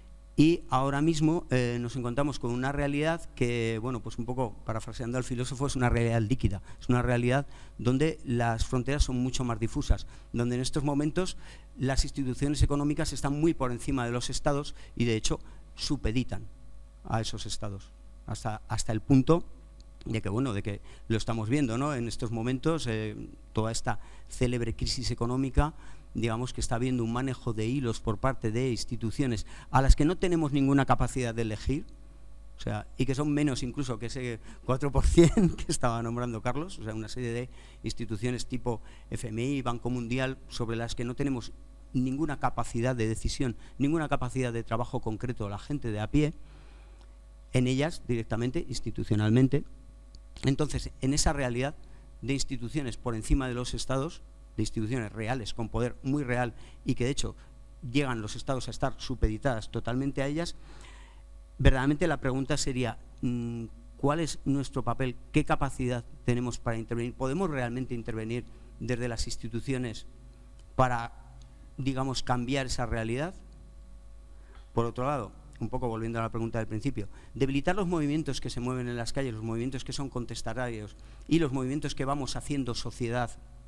y ahora mismo nos encontramos con una realidad que, bueno, pues un poco parafraseando al filósofo, es una realidad líquida, es una realidad donde las fronteras son mucho más difusas, donde en estos momentos las instituciones económicas están muy por encima de los estados y de hecho supeditan a esos estados, hasta el punto de que, bueno, de que lo estamos viendo, ¿no? En estos momentos, toda esta célebre crisis económica, digamos que está habiendo un manejo de hilos por parte de instituciones a las que no tenemos ninguna capacidad de elegir, o sea, y que son menos incluso que ese 4% que estaba nombrando Carlos, o sea, una serie de instituciones tipo FMI, Banco Mundial, sobre las que no tenemos ninguna capacidad de decisión, ninguna capacidad de trabajo concreto la gente de a pie, en ellas directamente, institucionalmente. Entonces, en esa realidad de instituciones por encima de los estados, de instituciones reales, con poder muy real y que de hecho llegan los estados a estar supeditadas totalmente a ellas, verdaderamente la pregunta sería, ¿cuál es nuestro papel? ¿Qué capacidad tenemos para intervenir? ¿Podemos realmente intervenir desde las instituciones para, digamos, cambiar esa realidad? Por otro lado, un poco volviendo a la pregunta del principio, debilitar los movimientos que se mueven en las calles, los movimientos que son contestatarios y los movimientos que vamos haciendo sociedad,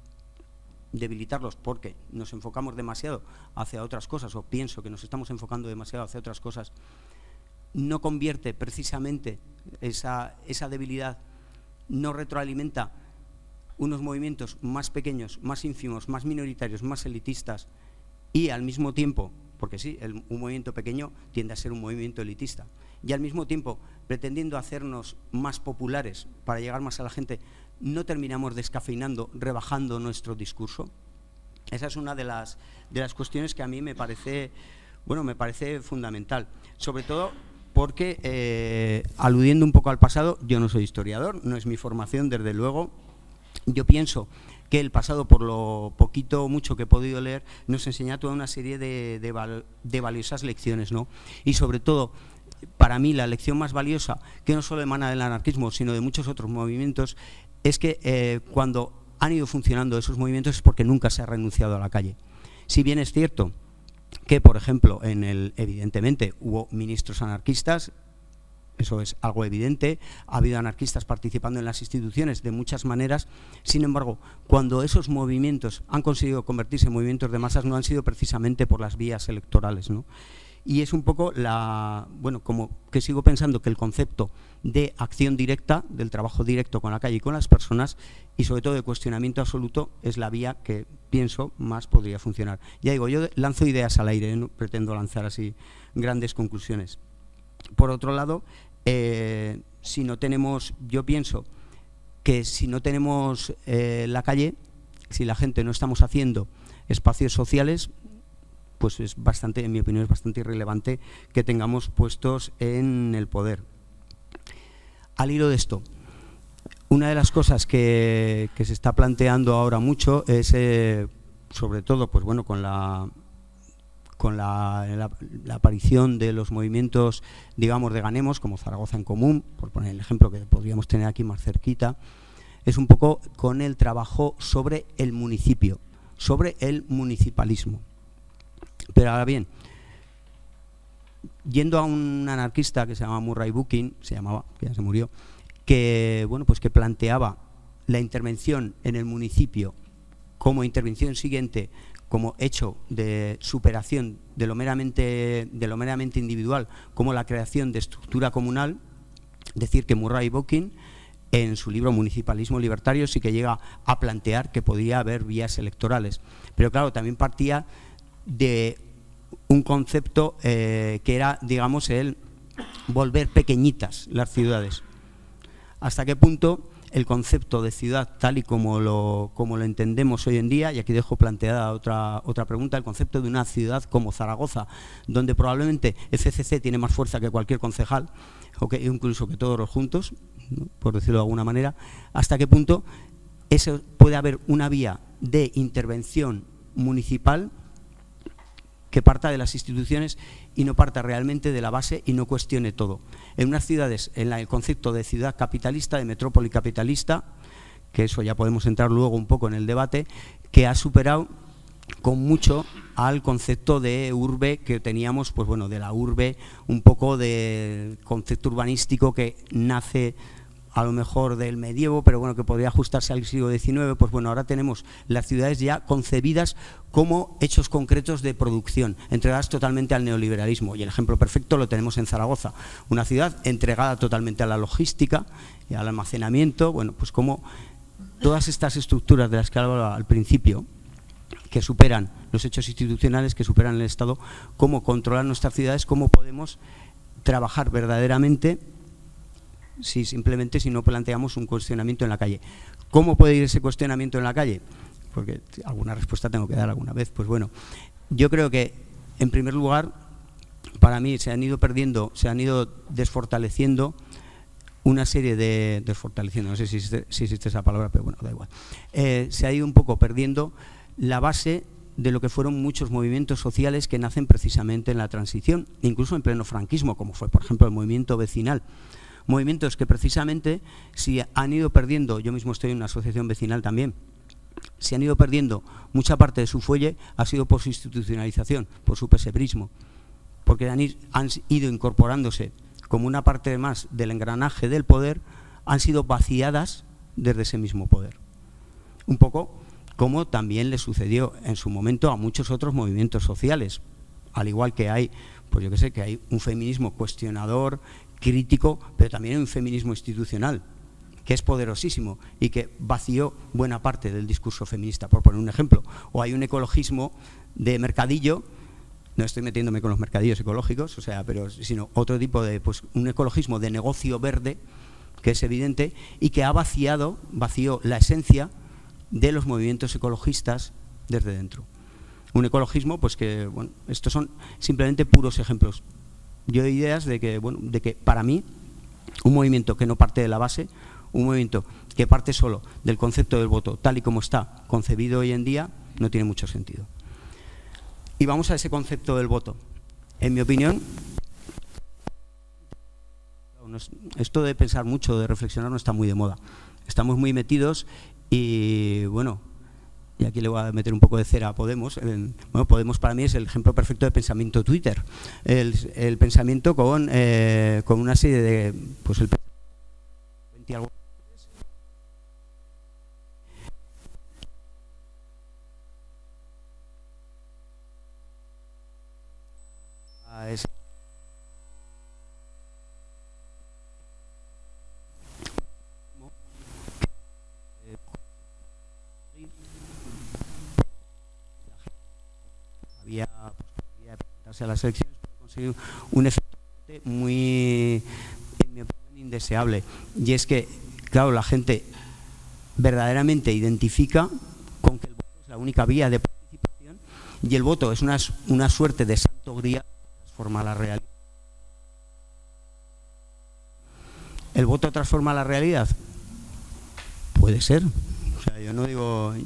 debilitarlos porque nos enfocamos demasiado hacia otras cosas, o pienso que nos estamos enfocando demasiado hacia otras cosas, no convierte precisamente esa debilidad, no retroalimenta unos movimientos más pequeños, más ínfimos, más minoritarios, más elitistas y al mismo tiempo, porque sí, un movimiento pequeño tiende a ser un movimiento elitista, y al mismo tiempo pretendiendo hacernos más populares para llegar más a la gente, no terminamos descafeinando, rebajando nuestro discurso. Esa es una de las cuestiones que a mí me parece, bueno, me parece fundamental, sobre todo porque, aludiendo un poco al pasado, yo no soy historiador, no es mi formación, desde luego. Yo pienso que el pasado, por lo poquito o mucho que he podido leer, nos enseña toda una serie de valiosas lecciones, ¿no? Y sobre todo, para mí, la lección más valiosa, que no solo emana del anarquismo, sino de muchos otros movimientos, es que cuando han ido funcionando esos movimientos es porque nunca se ha renunciado a la calle. Si bien es cierto que, por ejemplo, evidentemente hubo ministros anarquistas, eso es algo evidente, ha habido anarquistas participando en las instituciones de muchas maneras, sin embargo, cuando esos movimientos han conseguido convertirse en movimientos de masas no han sido precisamente por las vías electorales, ¿no? Y es un poco bueno, como que sigo pensando que el concepto de acción directa, del trabajo directo con la calle y con las personas, y sobre todo de cuestionamiento absoluto, es la vía que pienso más podría funcionar. Ya digo, yo lanzo ideas al aire, no pretendo lanzar así grandes conclusiones. Por otro lado, si no tenemos, yo pienso que si no tenemos la calle, si la gente no estamos haciendo espacios sociales, pues es bastante, en mi opinión, es bastante irrelevante que tengamos puestos en el poder. Al hilo de esto, una de las cosas que se está planteando ahora mucho es, sobre todo, pues bueno, con la aparición de los movimientos, digamos, de Ganemos, como Zaragoza en Común, por poner el ejemplo que podríamos tener aquí más cerquita, es un poco con el trabajo sobre el municipio, sobre el municipalismo. Pero ahora bien, yendo a un anarquista que se llama Murray Bookchin, que ya se murió, que, bueno, pues que planteaba la intervención en el municipio como intervención siguiente, como hecho de superación de lo meramente individual, como la creación de estructura comunal, decir que Murray Bookchin, en su libro Municipalismo Libertario, sí que llega a plantear que podía haber vías electorales. Pero claro, también partía de un concepto que era, digamos, el volver pequeñitas las ciudades. ¿Hasta qué punto el concepto de ciudad, tal y como lo entendemos hoy en día, y aquí dejo planteada otra pregunta, el concepto de una ciudad como Zaragoza, donde probablemente el CCC tiene más fuerza que cualquier concejal, o que incluso que todos los juntos, ¿no?, por decirlo de alguna manera, hasta qué punto puede haber una vía de intervención municipal que parta de las instituciones y no parta realmente de la base y no cuestione todo. En unas ciudades, en el concepto de ciudad capitalista, de metrópoli capitalista, que eso ya podemos entrar luego un poco en el debate, que ha superado con mucho al concepto de urbe que teníamos, pues bueno, de la urbe, un poco del concepto urbanístico que nace a lo mejor del medievo, pero bueno, que podría ajustarse al siglo XIX. Pues bueno, ahora tenemos las ciudades ya concebidas como hechos concretos de producción, entregadas totalmente al neoliberalismo, y el ejemplo perfecto lo tenemos en Zaragoza, una ciudad entregada totalmente a la logística y al almacenamiento. Bueno, pues como todas estas estructuras de las que hablaba al principio, que superan los hechos institucionales, que superan el Estado, cómo controlar nuestras ciudades, cómo podemos trabajar verdaderamente si no planteamos un cuestionamiento en la calle. ¿Cómo puede ir ese cuestionamiento en la calle? Porque alguna respuesta tengo que dar alguna vez. Pues bueno, yo creo que, en primer lugar, para mí se han ido desfortaleciendo una serie de... desfortaleciendo, no sé si existe esa palabra, pero bueno, da igual. Se ha ido un poco perdiendo la base de lo que fueron muchos movimientos sociales que nacen precisamente en la transición, incluso en pleno franquismo, como fue, por ejemplo, el movimiento vecinal. Movimientos que precisamente se han ido perdiendo, yo mismo estoy en una asociación vecinal también, se han ido perdiendo mucha parte de su fuelle, ha sido por su institucionalización, por su pesebrismo, porque han ido incorporándose como una parte más del engranaje del poder, han sido vaciadas desde ese mismo poder. Un poco como también le sucedió en su momento a muchos otros movimientos sociales, al igual que hay, pues yo que sé, que hay un feminismo cuestionador, crítico, pero también un feminismo institucional, que es poderosísimo y que vació buena parte del discurso feminista, por poner un ejemplo. O hay un ecologismo de mercadillo, no estoy metiéndome con los mercadillos ecológicos, sino otro tipo de, pues un ecologismo de negocio verde, que es evidente, y que vació la esencia de los movimientos ecologistas desde dentro. Un ecologismo, pues que, bueno, estos son simplemente puros ejemplos. Yo doy ideas de que para mí un movimiento que no parte de la base, un movimiento que parte solo del concepto del voto tal y como está concebido hoy en día, no tiene mucho sentido. Y vamos a ese concepto del voto. En mi opinión, esto de pensar mucho, de reflexionar, no está muy de moda. Estamos muy metidos y, bueno, y aquí le voy a meter un poco de cera a Podemos. Bueno, Podemos para mí es el ejemplo perfecto de pensamiento Twitter. El pensamiento con una serie de... pues el había posibilidad de presentarse a las elecciones para conseguir un efecto muy, en mi opinión, indeseable. Y es que, claro, la gente verdaderamente identifica con que el voto es la única vía de participación y el voto es una suerte de santo grial que transforma la realidad. ¿El voto transforma la realidad? Puede ser. O sea, yo no digo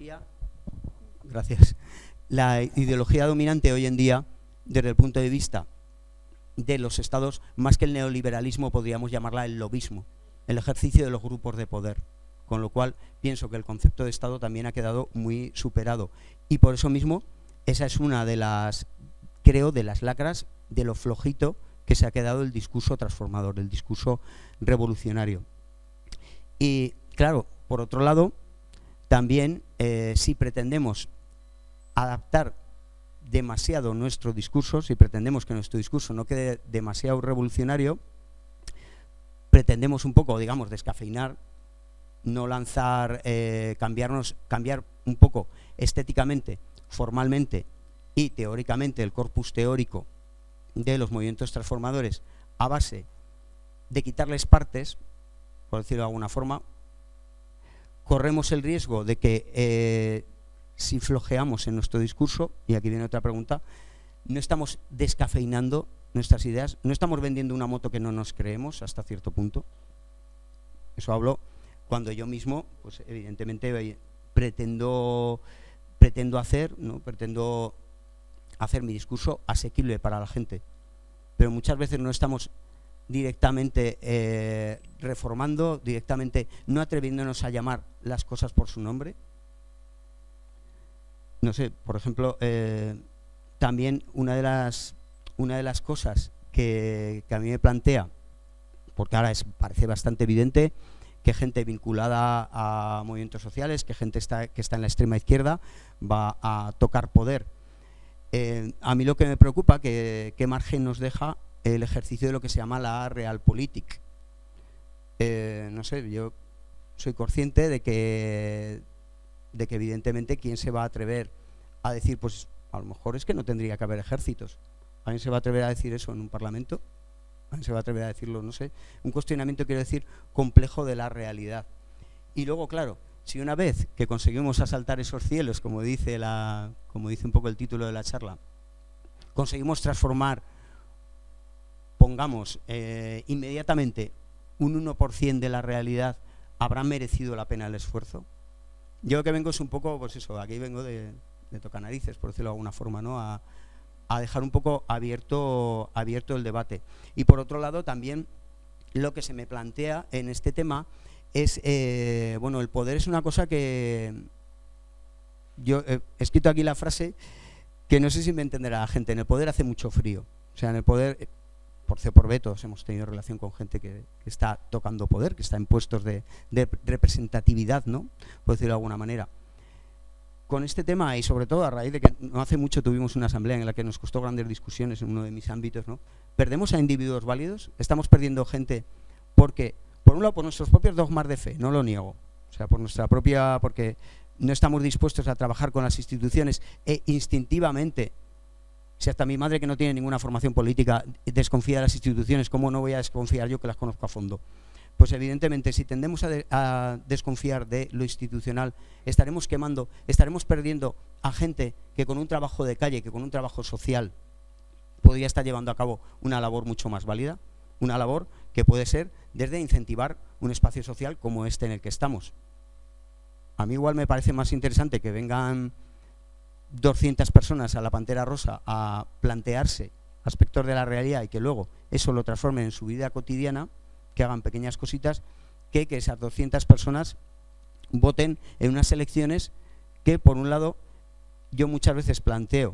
gracias, la ideología dominante hoy en día, desde el punto de vista de los estados, más que el neoliberalismo, podríamos llamarla el lobismo, el ejercicio de los grupos de poder. Con lo cual, pienso que el concepto de Estado también ha quedado muy superado. Y por eso mismo, esa es una de las, creo, de las lacras de lo flojito que se ha quedado el discurso transformador, el discurso revolucionario. Y, claro, por otro lado, también, si pretendemos adaptar demasiado nuestro discurso, si pretendemos que nuestro discurso no quede demasiado revolucionario, pretendemos un poco, digamos, descafeinar, no lanzar, cambiar un poco estéticamente, formalmente y teóricamente el corpus teórico de los movimientos transformadores a base de quitarles partes, por decirlo de alguna forma, corremos el riesgo de que si flojeamos en nuestro discurso, y aquí viene otra pregunta, no estamos descafeinando nuestras ideas, no estamos vendiendo una moto que no nos creemos hasta cierto punto. Eso hablo cuando yo mismo, pues evidentemente pretendo hacer mi discurso asequible para la gente, pero muchas veces no estamos directamente reformando, directamente no atreviéndonos a llamar las cosas por su nombre. No sé, por ejemplo, también una de las cosas que a mí me plantea, porque ahora parece bastante evidente que gente vinculada a movimientos sociales, que gente que está en la extrema izquierda va a tocar poder. A mí lo que me preocupa, qué margen nos deja el ejercicio de lo que se llama la realpolitik. No sé, yo soy consciente de que evidentemente quién se va a atrever a decir, pues a lo mejor es que no tendría que haber ejércitos. ¿Alguien se va a atrever a decir eso en un parlamento? ¿Alguien se va a atrever a decirlo? No sé. Un cuestionamiento, quiero decir, complejo de la realidad. Y luego, claro, si una vez que conseguimos asaltar esos cielos, como dice un poco el título de la charla, conseguimos transformar, pongamos, inmediatamente un 1% de la realidad, ¿habrá merecido la pena el esfuerzo? Yo que vengo es un poco, pues eso, aquí vengo de tocanarices, por decirlo de alguna forma, ¿no? A dejar un poco abierto el debate. Y por otro lado, también lo que se me plantea en este tema es, bueno, el poder es una cosa que yo he escrito aquí la frase que no sé si me entenderá la gente. En el poder hace mucho frío. O sea, en el poder, por C por B, todos hemos tenido relación con gente que está tocando poder, que está en puestos de representatividad, ¿no? Por decirlo de alguna manera. Con este tema, y sobre todo a raíz de que no hace mucho tuvimos una asamblea en la que nos costó grandes discusiones en uno de mis ámbitos, ¿no? Perdemos a individuos válidos, estamos perdiendo gente porque, por un lado, por nuestros propios dogmas de fe, no lo niego, o sea, por nuestra propia, porque no estamos dispuestos a trabajar con las instituciones e instintivamente, si hasta mi madre, que no tiene ninguna formación política, desconfía de las instituciones, ¿cómo no voy a desconfiar yo que las conozco a fondo? Pues evidentemente, si tendemos a desconfiar de lo institucional, estaremos quemando, estaremos perdiendo a gente que con un trabajo de calle, que con un trabajo social, podría estar llevando a cabo una labor mucho más válida, una labor que puede ser desde incentivar un espacio social como este en el que estamos. A mí igual me parece más interesante que vengan 200 personas a la Pantera Rosa a plantearse aspectos de la realidad y que luego eso lo transformen en su vida cotidiana, que hagan pequeñas cositas, que esas 200 personas voten en unas elecciones que, por un lado, yo muchas veces planteo,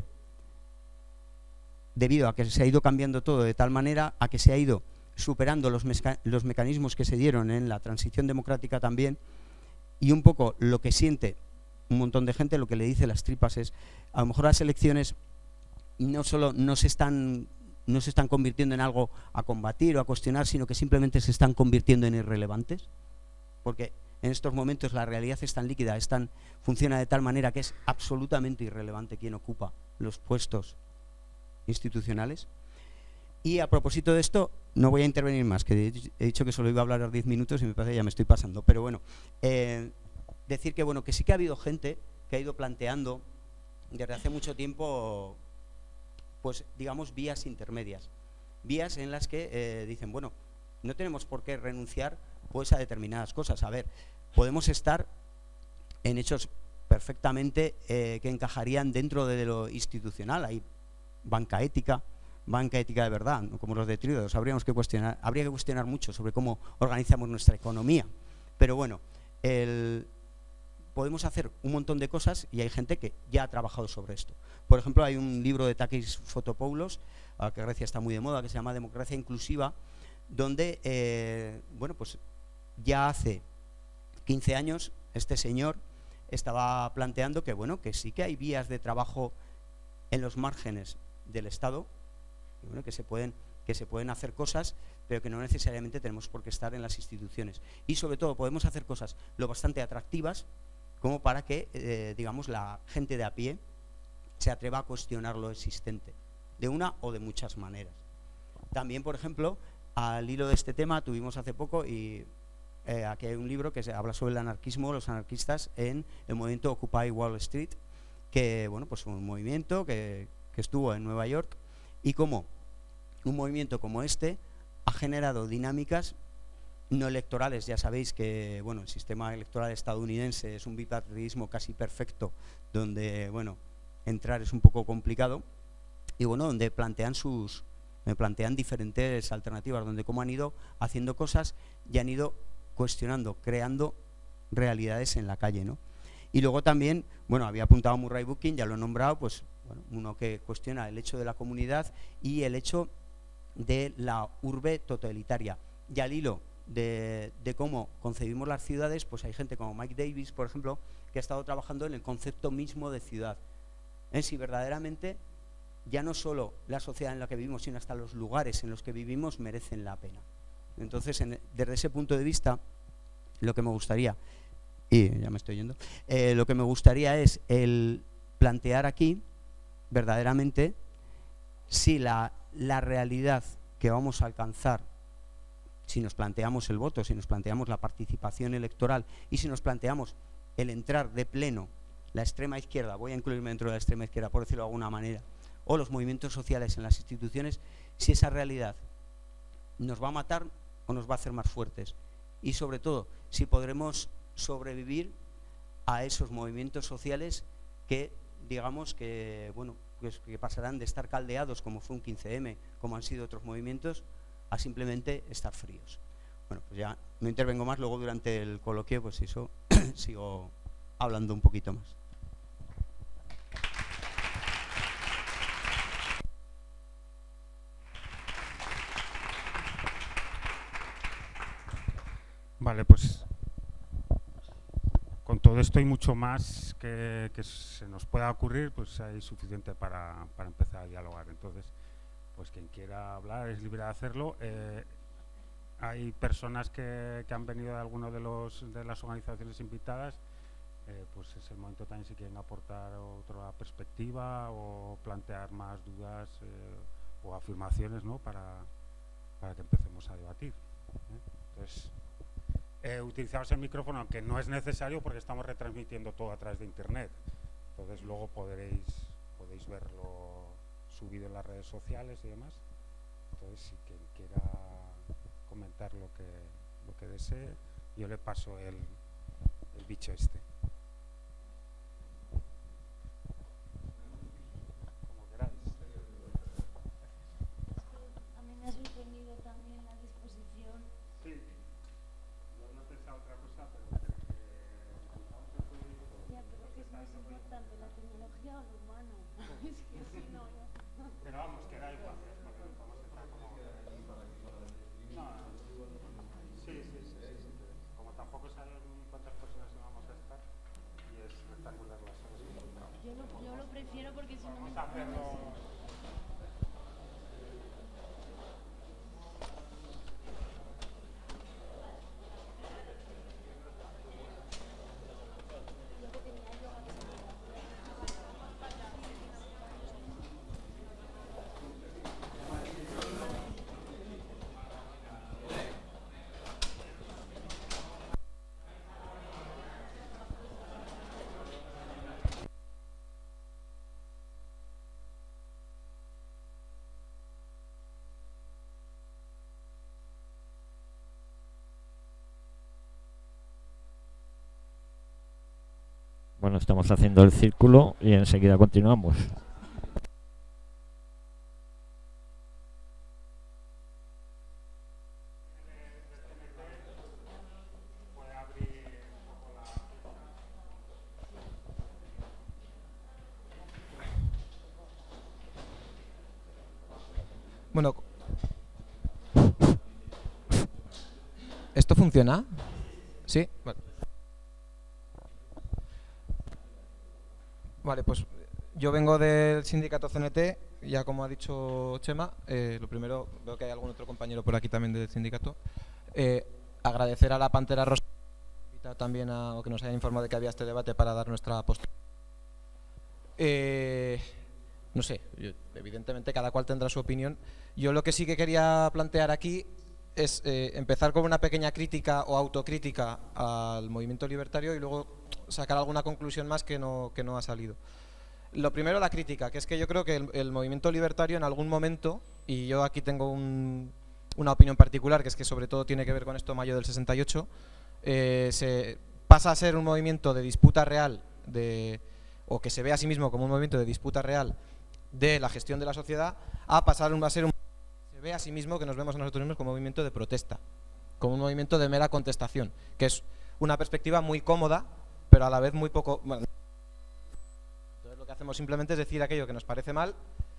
debido a que se ha ido cambiando todo de tal manera, a que se ha ido superando los mecanismos que se dieron en la transición democrática también, y un poco lo que siente un montón de gente, lo que le dice las tripas es, a lo mejor las elecciones no solo no se están convirtiendo en algo a combatir o a cuestionar, sino que simplemente se están convirtiendo en irrelevantes, porque en estos momentos la realidad es tan líquida, funciona de tal manera que es absolutamente irrelevante quién ocupa los puestos institucionales. Y a propósito de esto, no voy a intervenir más, que he dicho que solo iba a hablar 10 minutos y me parece que ya me estoy pasando, pero bueno, decir que, bueno, que sí que ha habido gente que ha ido planteando desde hace mucho tiempo, pues digamos, vías intermedias, vías en las que dicen, bueno, no tenemos por qué renunciar pues a determinadas cosas. A ver, podemos estar en hechos perfectamente que encajarían dentro de lo institucional. Hay banca ética de verdad, no como los de Tríodos. Habría que cuestionar mucho sobre cómo organizamos nuestra economía. Pero bueno, podemos hacer un montón de cosas y hay gente que ya ha trabajado sobre esto. Por ejemplo, hay un libro de Takis Fotopoulos, que Grecia está muy de moda, que se llama Democracia Inclusiva, donde, bueno, pues ya hace 15 años este señor estaba planteando que, bueno, que sí que hay vías de trabajo en los márgenes del Estado, y bueno, que se pueden hacer cosas, pero que no necesariamente tenemos por qué estar en las instituciones. Y sobre todo podemos hacer cosas lo bastante atractivas como para que, digamos, la gente de a pie se atreva a cuestionar lo existente, de una o de muchas maneras. También, por ejemplo, al hilo de este tema, tuvimos hace poco, y aquí hay un libro que habla sobre el anarquismo, los anarquistas en el movimiento Occupy Wall Street, que, bueno, pues un movimiento que estuvo en Nueva York, y cómo un movimiento como este ha generado dinámicas no electorales. Ya sabéis que, bueno, el sistema electoral estadounidense es un bipartidismo casi perfecto, donde, bueno, entrar es un poco complicado, y bueno, donde plantean diferentes alternativas, donde cómo han ido haciendo cosas y han ido cuestionando, creando realidades en la calle, ¿no? Y luego también, bueno, había apuntado a Murray Bookchin, ya lo he nombrado, pues bueno, uno que cuestiona el hecho de la comunidad y el hecho de la urbe totalitaria. Y al hilo de cómo concebimos las ciudades, pues hay gente como Mike Davis, por ejemplo, que ha estado trabajando en el concepto mismo de ciudad. Si verdaderamente ya no solo la sociedad en la que vivimos, sino hasta los lugares en los que vivimos merecen la pena. Entonces, desde ese punto de vista, lo que me gustaría, y ya me estoy yendo, lo que me gustaría es el plantear aquí, verdaderamente, si la realidad que vamos a alcanzar, si nos planteamos el voto, si nos planteamos la participación electoral y si nos planteamos el entrar de pleno la extrema izquierda, voy a incluirme dentro de la extrema izquierda, por decirlo de alguna manera, o los movimientos sociales en las instituciones, si esa realidad nos va a matar o nos va a hacer más fuertes. Y sobre todo, si podremos sobrevivir a esos movimientos sociales que, digamos, que, bueno, que pasarán de estar caldeados, como fue un 15M, como han sido otros movimientos, a simplemente estar fríos. Bueno, pues ya no intervengo más, luego durante el coloquio, pues eso, sigo hablando un poquito más. Vale, pues con todo esto y mucho más que se nos pueda ocurrir, pues hay suficiente para empezar a dialogar. Entonces, pues quien quiera hablar es libre de hacerlo. Hay personas que han venido de alguna de las organizaciones invitadas, pues es el momento también si quieren aportar otra perspectiva o plantear más dudas o afirmaciones, ¿no? para que empecemos a debatir. Entonces, utilizamos el micrófono, aunque no es necesario porque estamos retransmitiendo todo a través de internet. Entonces luego podéis verlo subido en las redes sociales y demás. Entonces, si quien quiera comentar lo que desee, yo le paso el bicho este. Como queráis. A mí me ha sorprendido también la disposición. Sí. Yo no pensaba otra cosa, pero creo que Ya, pero que es más importante la tecnología o lo humano. Es que si no, ya. pero vamos, que da igual, porque vamos a estar como... No, sí. Como tampoco saben cuántas personas vamos a estar, y es rectangular las salas que encontramos. Yo lo prefiero porque si no me... Vamos a hacerlo... Bueno, estamos haciendo el círculo y enseguida continuamos. Bueno, ¿esto funciona? ¿Sí? Vale, pues yo vengo del sindicato CNT, ya como ha dicho Chema, lo primero, veo que hay algún otro compañero por aquí también del sindicato, agradecer a la Pantera Rosa también o que nos haya informado de que había este debate para dar nuestra postura. No sé, evidentemente cada cual tendrá su opinión. Yo lo que sí que quería plantear aquí es empezar con una pequeña crítica o autocrítica al movimiento libertario y luego sacar alguna conclusión más que no ha salido. Lo primero, la crítica, que es que yo creo que el movimiento libertario en algún momento, y yo aquí tengo una opinión particular, que es que sobre todo tiene que ver con esto mayo del 68, se pasa a ser un movimiento de disputa real, o que se ve a sí mismo como un movimiento de disputa real de la gestión de la sociedad, a pasar a ser se ve a sí mismo, que nos vemos a nosotros mismos como un movimiento de protesta, como un movimiento de mera contestación, que es una perspectiva muy cómoda, pero a la vez muy poco... Bueno, entonces lo que hacemos simplemente es decir aquello que nos parece mal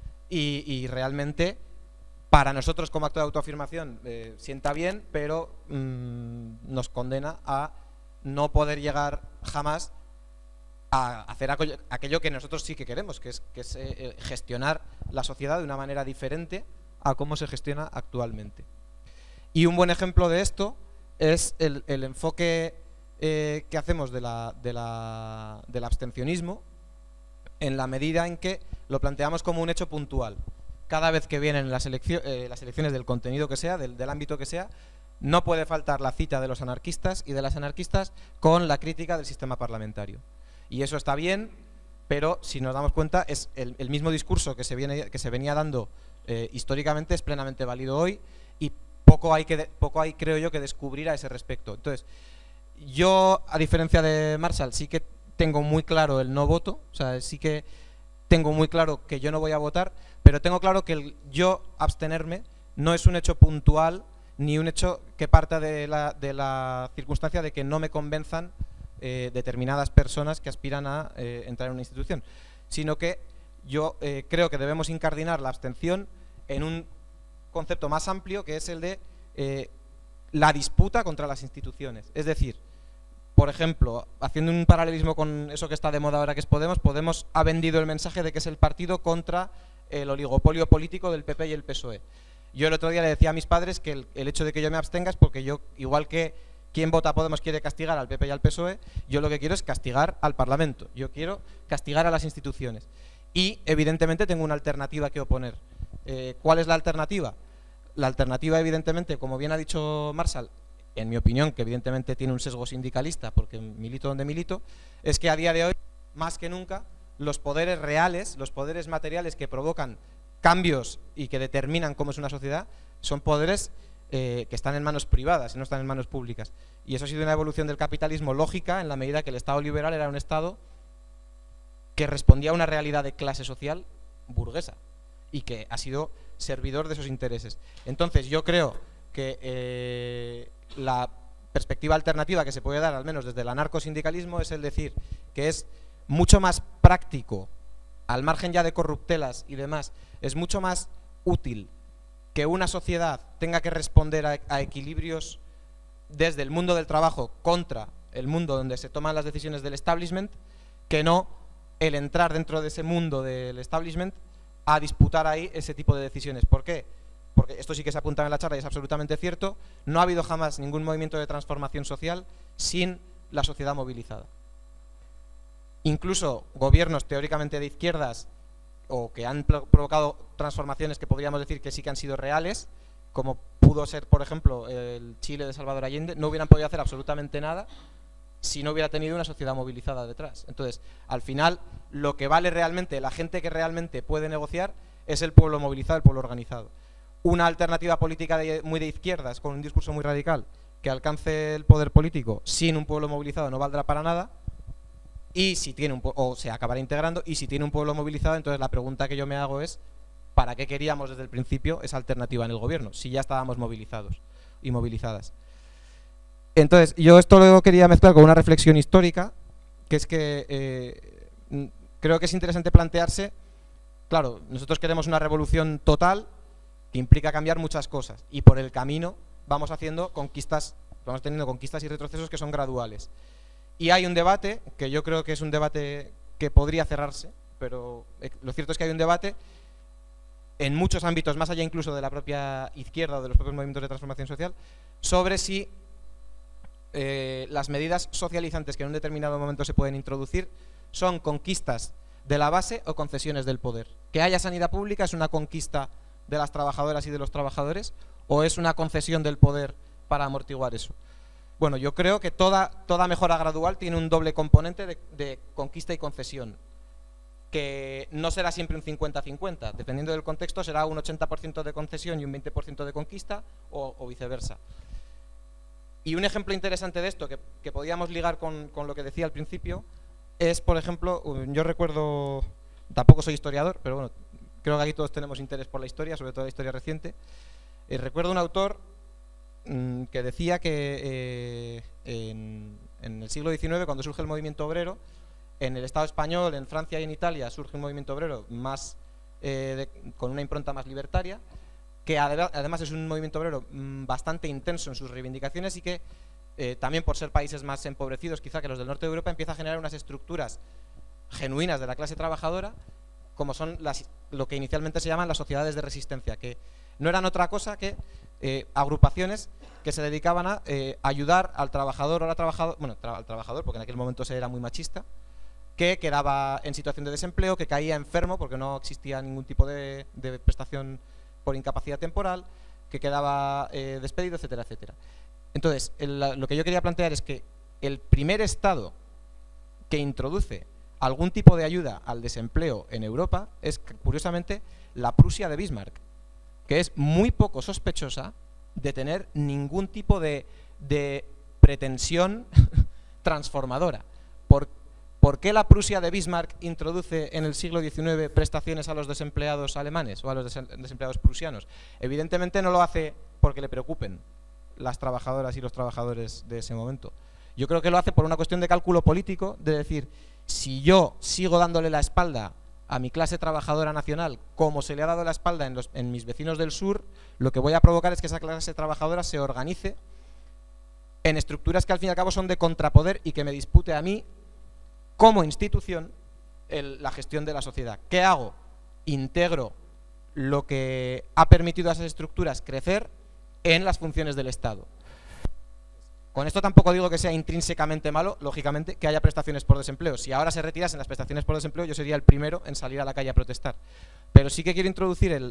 y realmente para nosotros como acto de autoafirmación sienta bien, pero nos condena a no poder llegar jamás a hacer aquello que nosotros sí que queremos, que es gestionar la sociedad de una manera diferente a cómo se gestiona actualmente. Y un buen ejemplo de esto es el enfoque que hacemos del abstencionismo, en la medida en que lo planteamos como un hecho puntual. Cada vez que vienen las elecciones del contenido que sea, del ámbito que sea, no puede faltar la cita de los anarquistas y de las anarquistas con la crítica del sistema parlamentario. Y eso está bien, pero si nos damos cuenta, es el mismo discurso que se venía dando históricamente, es plenamente válido hoy, y poco hay, creo yo, que descubrir a ese respecto. Entonces, yo, a diferencia de Marshall, sí que tengo muy claro el no voto, o sea, sí que tengo muy claro que yo no voy a votar, pero tengo claro que el yo abstenerme no es un hecho puntual, ni un hecho que parta de la circunstancia de que no me convenzan determinadas personas que aspiran a entrar en una institución, sino que yo creo que debemos incardinar la abstención en un concepto más amplio, que es el de la disputa contra las instituciones. Es decir, por ejemplo, haciendo un paralelismo con eso que está de moda ahora, que es Podemos ha vendido el mensaje de que es el partido contra el oligopolio político del PP y el PSOE. Yo el otro día le decía a mis padres que el hecho de que yo me abstenga es porque yo, igual que quien vota a Podemos quiere castigar al PP y al PSOE, yo lo que quiero es castigar al Parlamento, yo quiero castigar a las instituciones. Y evidentemente tengo una alternativa que oponer. ¿Cuál es la alternativa? La alternativa, evidentemente, como bien ha dicho Marshall, en mi opinión, que evidentemente tiene un sesgo sindicalista porque milito donde milito, es que a día de hoy, más que nunca, los poderes reales, los poderes materiales que provocan cambios y que determinan cómo es una sociedad, son poderes que están en manos privadas y no están en manos públicas. Y eso ha sido una evolución del capitalismo lógica en la medida que el Estado liberal era un Estado que respondía a una realidad de clase social burguesa y que ha sido servidor de esos intereses. Entonces yo creo que la perspectiva alternativa que se puede dar, al menos desde el anarcosindicalismo, es el decir que es mucho más práctico, al margen ya de corruptelas y demás, es mucho más útil que una sociedad tenga que responder a equilibrios desde el mundo del trabajo contra el mundo donde se toman las decisiones del establishment, que no el entrar dentro de ese mundo del establishment a disputar ahí ese tipo de decisiones. ¿Por qué? Porque esto sí que se apunta en la charla y es absolutamente cierto, no ha habido jamás ningún movimiento de transformación social sin la sociedad movilizada. Incluso gobiernos teóricamente de izquierdas o que han provocado transformaciones que podríamos decir que sí que han sido reales, como pudo ser, por ejemplo, el Chile de Salvador Allende, no hubieran podido hacer absolutamente nada si no hubiera tenido una sociedad movilizada detrás. Entonces, al final, lo que vale realmente, la gente que realmente puede negociar, es el pueblo movilizado, el pueblo organizado. Una alternativa política muy de izquierdas, con un discurso muy radical, que alcance el poder político sin un pueblo movilizado no valdrá para nada. y si tiene o se acabará integrando, y si tiene un pueblo movilizado, entonces la pregunta que yo me hago es ¿para qué queríamos desde el principio esa alternativa en el gobierno? Si ya estábamos movilizados y movilizadas. Entonces, yo esto lo quería mezclar con una reflexión histórica, que es que creo que es interesante plantearse, claro, nosotros queremos una revolución total que implica cambiar muchas cosas, y por el camino vamos haciendo conquistas, vamos teniendo conquistas y retrocesos que son graduales. Y hay un debate, que yo creo que es un debate que podría cerrarse, pero lo cierto es que hay un debate en muchos ámbitos, más allá incluso de la propia izquierda o de los propios movimientos de transformación social, sobre si las medidas socializantes que en un determinado momento se pueden introducir son conquistas de la base o concesiones del poder. Que haya sanidad pública es una conquista de las trabajadoras y de los trabajadores, o es una concesión del poder para amortiguar eso. Bueno, yo creo que toda mejora gradual tiene un doble componente de conquista y concesión, que no será siempre un 50-50, dependiendo del contexto será un 80% de concesión y un 20% de conquista, o viceversa. Y un ejemplo interesante de esto, que podíamos ligar con lo que decía al principio, es, por ejemplo, yo recuerdo, tampoco soy historiador, pero bueno, creo que aquí todos tenemos interés por la historia, sobre todo la historia reciente. Recuerdo un autor que decía que en el siglo XIX, cuando surge el movimiento obrero, en el Estado español, en Francia y en Italia surge un movimiento obrero más con una impronta más libertaria, que además es un movimiento obrero bastante intenso en sus reivindicaciones y que también por ser países más empobrecidos quizá que los del norte de Europa, empieza a generar unas estructuras genuinas de la clase trabajadora, como son lo que inicialmente se llaman las sociedades de resistencia, que no eran otra cosa que agrupaciones que se dedicaban a ayudar al trabajador o a la trabajadora, bueno, al trabajador, porque en aquel momento se era muy machista, que quedaba en situación de desempleo, que caía enfermo porque no existía ningún tipo de prestación por incapacidad temporal, que quedaba despedido, etcétera, etcétera. Entonces, lo que yo quería plantear es que el primer Estado que introduce algún tipo de ayuda al desempleo en Europa es, curiosamente, la Prusia de Bismarck, que es muy poco sospechosa de tener ningún tipo de pretensión transformadora. ¿Por qué la Prusia de Bismarck introduce en el siglo XIX prestaciones a los desempleados alemanes o a los desempleados prusianos? Evidentemente no lo hace porque le preocupen las trabajadoras y los trabajadores de ese momento. Yo creo que lo hace por una cuestión de cálculo político, de decir, si yo sigo dándole la espalda a mi clase trabajadora nacional como se le ha dado la espalda en mis vecinos del sur, lo que voy a provocar es que esa clase trabajadora se organice en estructuras que al fin y al cabo son de contrapoder y que me dispute a mí como institución la gestión de la sociedad. ¿Qué hago? Integro lo que ha permitido a esas estructuras crecer en las funciones del Estado. Con esto tampoco digo que sea intrínsecamente malo, lógicamente, que haya prestaciones por desempleo. Si ahora se retirasen las prestaciones por desempleo, yo sería el primero en salir a la calle a protestar. Pero sí que quiero introducir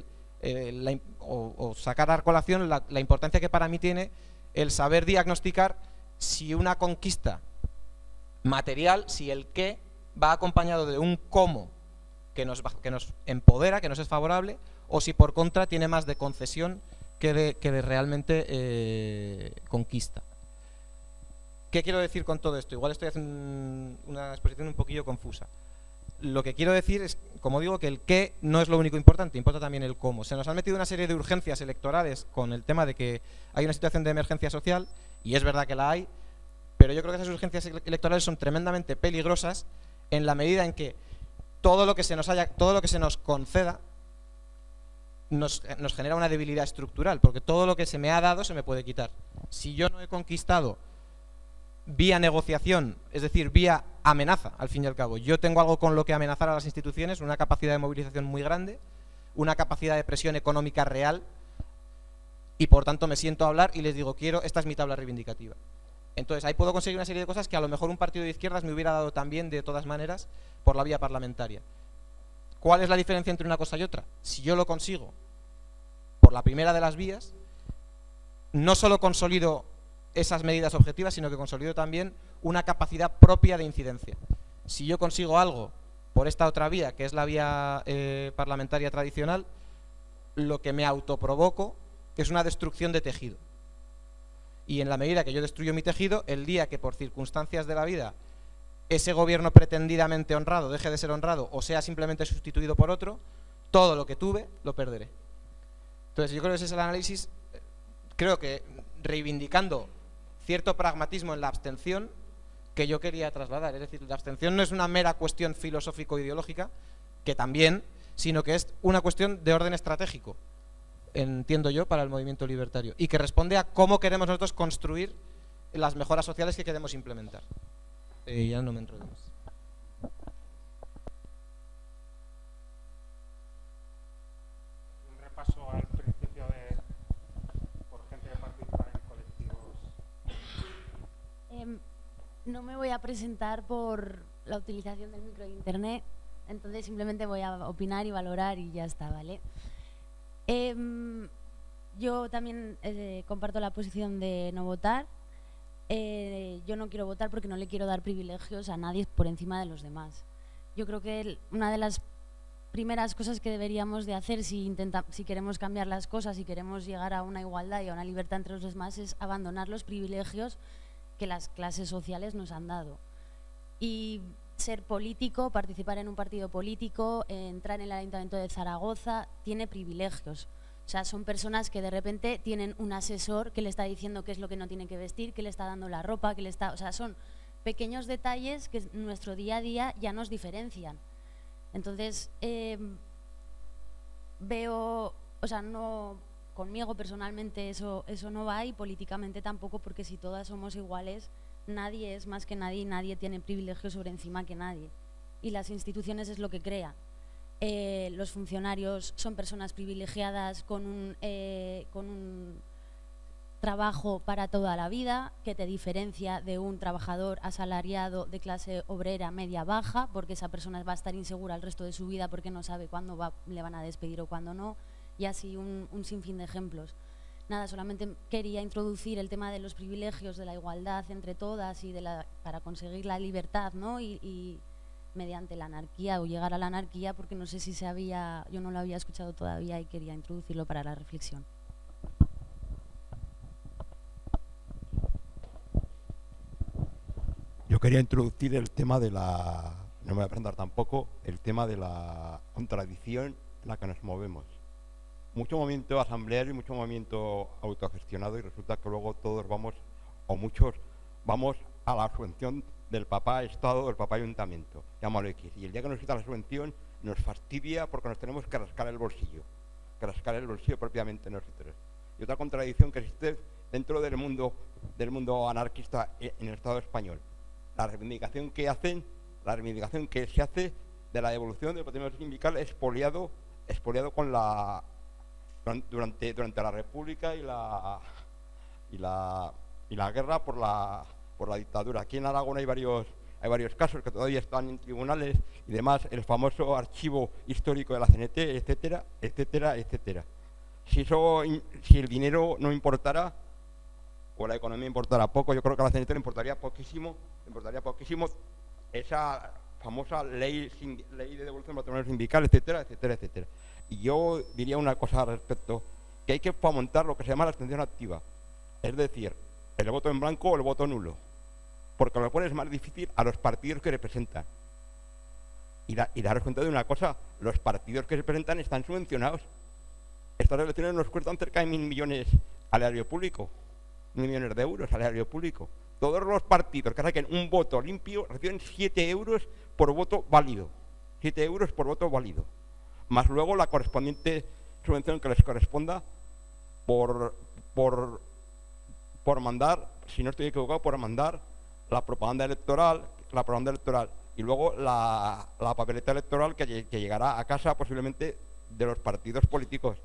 o sacar a colación la importancia que para mí tiene el saber diagnosticar si una conquista material, si el qué va acompañado de un cómo que nos empodera, que nos es favorable, o si por contra tiene más de concesión que de realmente conquista. ¿Qué quiero decir con todo esto? Igual estoy haciendo una exposición un poquillo confusa. Lo que quiero decir es, como digo, que el qué no es lo único importante, importa también el cómo. Se nos han metido una serie de urgencias electorales con el tema de que hay una situación de emergencia social, y es verdad que la hay, pero yo creo que esas urgencias electorales son tremendamente peligrosas en la medida en que todo lo que se nos conceda nos genera una debilidad estructural, porque todo lo que se me ha dado se me puede quitar. Si yo no he conquistado vía negociación, es decir, vía amenaza, al fin y al cabo, yo tengo algo con lo que amenazar a las instituciones, una capacidad de movilización muy grande, una capacidad de presión económica real, y por tanto me siento a hablar y les digo, esta es mi tabla reivindicativa. Entonces ahí puedo conseguir una serie de cosas que a lo mejor un partido de izquierdas me hubiera dado también de todas maneras por la vía parlamentaria. ¿Cuál es la diferencia entre una cosa y otra? Si yo lo consigo por la primera de las vías, no solo consolido esas medidas objetivas, sino que consolido también una capacidad propia de incidencia. Si yo consigo algo por esta otra vía, que es la vía parlamentaria tradicional, lo que me autoprovoco es una destrucción de tejido. Y en la medida que yo destruyo mi tejido, el día que por circunstancias de la vida ese gobierno pretendidamente honrado deje de ser honrado o sea simplemente sustituido por otro, todo lo que tuve lo perderé. Entonces yo creo que ese es el análisis, creo que reivindicando cierto pragmatismo en la abstención que yo quería trasladar. Es decir, la abstención no es una mera cuestión filosófico-ideológica, que también, sino que es una cuestión de orden estratégico, entiendo yo, para el movimiento libertario, y que responde a cómo queremos nosotros construir las mejoras sociales que queremos implementar. Ya no me enredo más. Un repaso al principio de por gente que participa en colectivos. No me voy a presentar por la utilización del micro de internet, entonces simplemente voy a opinar y valorar y ya está, ¿vale? Yo también comparto la posición de no votar. Yo no quiero votar porque no le quiero dar privilegios a nadie por encima de los demás. Yo creo que una de las primeras cosas que deberíamos de hacer si queremos cambiar las cosas, si queremos llegar a una igualdad y a una libertad entre los demás, es abandonar los privilegios que las clases sociales nos han dado. Y ser político, participar en un partido político, entrar en el Ayuntamiento de Zaragoza, tiene privilegios. O sea, son personas que de repente tienen un asesor que le está diciendo qué es lo que no tiene que vestir, que le está dando la ropa, que le está... O sea, son pequeños detalles que en nuestro día a día ya nos diferencian. Entonces, veo... O sea, no... Conmigo personalmente eso no va y políticamente tampoco, porque si todas somos iguales, nadie es más que nadie y nadie tiene privilegios sobre encima que nadie. Y las instituciones es lo que crea. Los funcionarios son personas privilegiadas con un trabajo para toda la vida, que te diferencia de un trabajador asalariado de clase obrera media-baja, porque esa persona va a estar insegura el resto de su vida porque no sabe cuándo le van a despedir o cuándo no, y así un sinfín de ejemplos. Nada, solamente quería introducir el tema de los privilegios, de la igualdad entre todas y para conseguir la libertad, ¿no? Y mediante la anarquía o llegar a la anarquía, porque no sé si yo no lo había escuchado todavía y quería introducirlo para la reflexión. Yo quería introducir el tema de la, no me voy a aprender tampoco, el tema de la contradicción en la que nos movemos. Mucho movimiento asambleario y mucho movimiento autogestionado, y resulta que luego todos vamos, o muchos, vamos a la subvención del papá Estado o del papá Ayuntamiento, llámalo X. Y el día que nos quita la subvención nos fastidia porque nos tenemos que rascar el bolsillo propiamente nosotros. Y otra contradicción que existe dentro del mundo anarquista en el Estado español. La reivindicación que se hace de la devolución del patrimonio sindical expoliado con durante la República y la guerra por la dictadura. Aquí en Aragón hay varios casos que todavía están en tribunales y demás, el famoso archivo histórico de la CNT, etcétera, etcétera, etcétera. Si el dinero no importara, o la economía importara poco, yo creo que a la CNT le importaría poquísimo esa famosa ley de devolución del patrimonio sindical, etcétera, etcétera, etcétera. Y yo diría una cosa al respecto, que hay que fomentar lo que se llama la abstención activa, es decir, el voto en blanco o el voto nulo, porque lo pone es más difícil a los partidos que representan. Y daros cuenta de una cosa, los partidos que representan están subvencionados. Estas elecciones nos cuestan cerca de 1.000 millones al erario público, 1.000 millones de euros al erario público. Todos los partidos que saquen un voto limpio reciben 7 euros por voto válido. 7 euros por voto válido. Más luego la correspondiente subvención que les corresponda por mandar, si no estoy equivocado, por mandar la propaganda electoral y luego la papeleta electoral que llegará a casa posiblemente de los partidos políticos.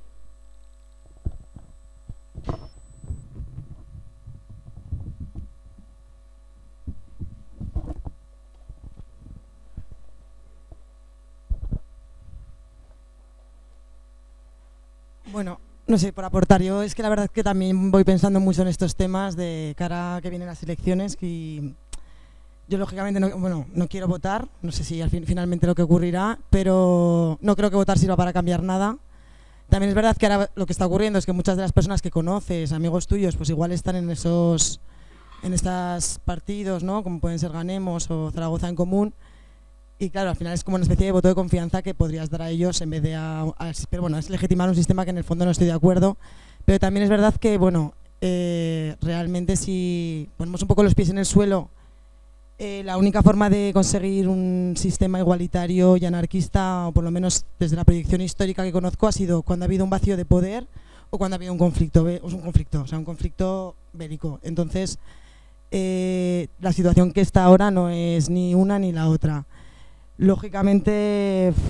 Bueno, no sé, por aportar, yo es que la verdad es que también voy pensando mucho en estos temas de cara a que vienen las elecciones y yo lógicamente no quiero votar, no sé si finalmente lo que ocurrirá, pero no creo que votar sirva para cambiar nada. También es verdad que ahora lo que está ocurriendo es que muchas de las personas que conoces, amigos tuyos, pues igual están en en estos partidos, ¿no? Como pueden ser Ganemos o Zaragoza en Común. Y claro, al final es como una especie de voto de confianza que podrías dar a ellos en vez de pero bueno, es legitimar un sistema que en el fondo no estoy de acuerdo. Pero también es verdad que, bueno, realmente si ponemos un poco los pies en el suelo, la única forma de conseguir un sistema igualitario y anarquista, o por lo menos desde la proyección histórica que conozco, ha sido cuando ha habido un vacío de poder o cuando ha habido un conflicto bélico. Entonces, la situación que está ahora no es ni una ni la otra. Lógicamente,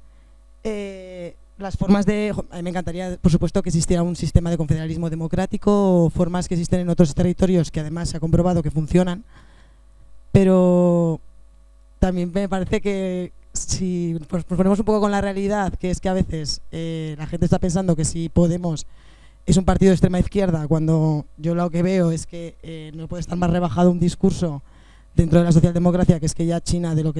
las formas de... A mí me encantaría, por supuesto, que existiera un sistema de confederalismo democrático o formas que existen en otros territorios que además se ha comprobado que funcionan, pero también me parece que si nos ponemos un poco con la realidad, que es que a veces la gente está pensando que si Podemos es un partido de extrema izquierda, cuando yo lo que veo es que no puede estar más rebajado un discurso dentro de la socialdemocracia, que es que ya China de lo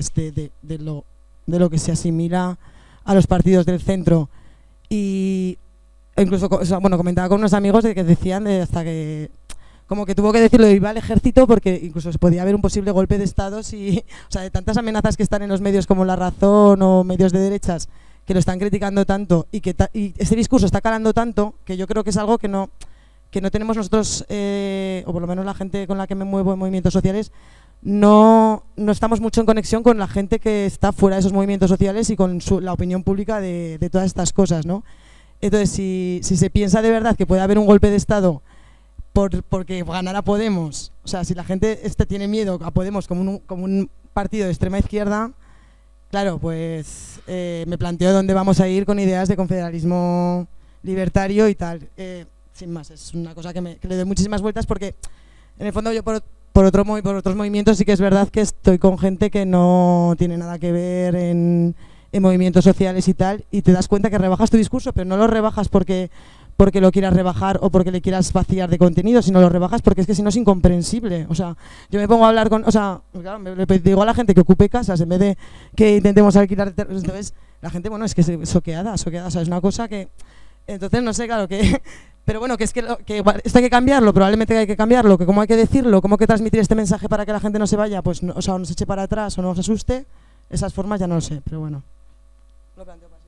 que se asimila a los partidos del centro. Y incluso, bueno, comentaba con unos amigos de que decían hasta que como que tuvo que decirlo de viva el ejército, porque incluso se podía haber un posible golpe de estado si, o sea, de tantas amenazas que están en los medios como La Razón o medios de derechas que lo están criticando tanto y que ese discurso está calando tanto, que yo creo que es algo que no tenemos nosotros, o por lo menos la gente con la que me muevo en movimientos sociales, no estamos mucho en conexión con la gente que está fuera de esos movimientos sociales y con la opinión pública de todas estas cosas, ¿no? Entonces, si se piensa de verdad que puede haber un golpe de estado porque ganara Podemos, o sea, si la gente tiene miedo a Podemos como un partido de extrema izquierda, claro, pues me planteo dónde vamos a ir con ideas de confederalismo libertario y tal. Sin más, es una cosa que le doy muchísimas vueltas, porque en el fondo yo por otros movimientos sí que es verdad que estoy con gente que no tiene nada que ver en movimientos sociales y tal, y te das cuenta que rebajas tu discurso, pero no lo rebajas porque lo quieras rebajar o porque le quieras vaciar de contenido, sino lo rebajas porque es que si no es incomprensible. O sea, yo me pongo a hablar claro, le digo a la gente que ocupe casas en vez de que intentemos alquilar. Entonces, la gente, bueno, es que es soqueada, o sea, es una cosa que... Entonces, no sé, claro, que... Pero bueno, que es que esto hay que cambiarlo, probablemente hay que cambiarlo, que cómo hay que decirlo, cómo hay que transmitir este mensaje para que la gente no se vaya, pues, o sea, o no se eche para atrás o no se asuste, esas formas ya no lo sé, pero bueno. Lo planteo para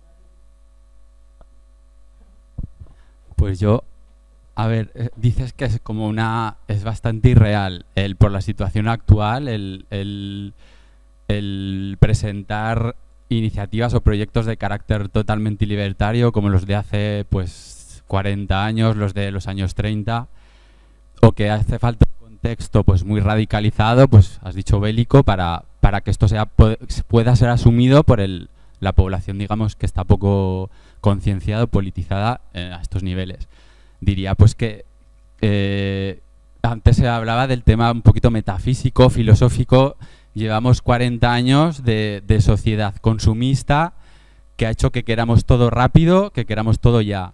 Pues yo, a ver, dices que es como es bastante irreal por la situación actual, el presentar iniciativas o proyectos de carácter totalmente libertario como los de hace, pues, 40 años, los de los años 30, o que hace falta un contexto pues muy radicalizado, pues has dicho bélico, para que esto pueda ser asumido por la población, digamos, que está poco concienciada o politizada a estos niveles. Diría pues que antes se hablaba del tema un poquito metafísico, filosófico. Llevamos 40 años de sociedad consumista que ha hecho que queramos todo rápido, que queramos todo ya.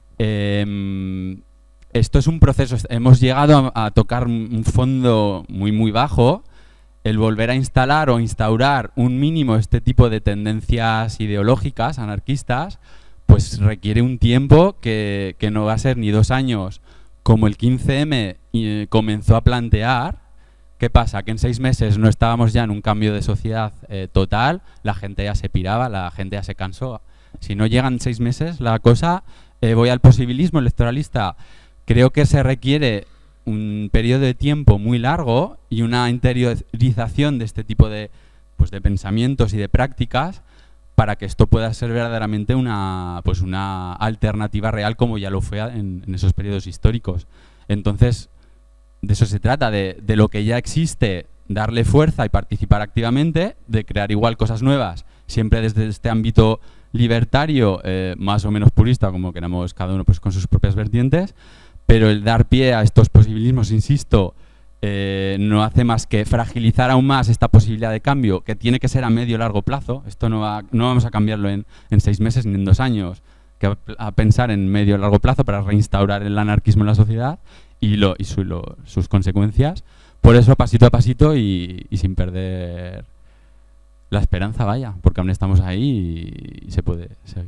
Esto es un proceso, hemos llegado a tocar un fondo muy muy bajo. El volver a instalar o instaurar un mínimo este tipo de tendencias ideológicas, anarquistas, pues requiere un tiempo que no va a ser ni 2 años, como el 15M comenzó a plantear. ¿Qué pasa? Que en 6 meses no estábamos ya en un cambio de sociedad total, la gente ya se piraba, la gente ya se cansó. Si no llegan 6 meses, la cosa... voy al posibilismo electoralista. Creo que se requiere un periodo de tiempo muy largo y una interiorización de este tipo de pensamientos y de prácticas para que esto pueda ser verdaderamente una alternativa real, como ya lo fue en esos periodos históricos. Entonces, de eso se trata, de lo que ya existe, darle fuerza y participar activamente, de crear igual cosas nuevas, siempre desde este ámbito libertario, más o menos purista, como queramos cada uno, pues con sus propias vertientes, pero el dar pie a estos posibilismos, insisto, no hace más que fragilizar aún más esta posibilidad de cambio, que tiene que ser a medio o largo plazo. Esto no vamos a cambiarlo en 6 meses ni en 2 años, que a pensar en medio o largo plazo para reinstaurar el anarquismo en la sociedad y sus consecuencias. Por eso, pasito a pasito y sin perder la esperanza, vaya, porque aún estamos ahí y se puede seguir.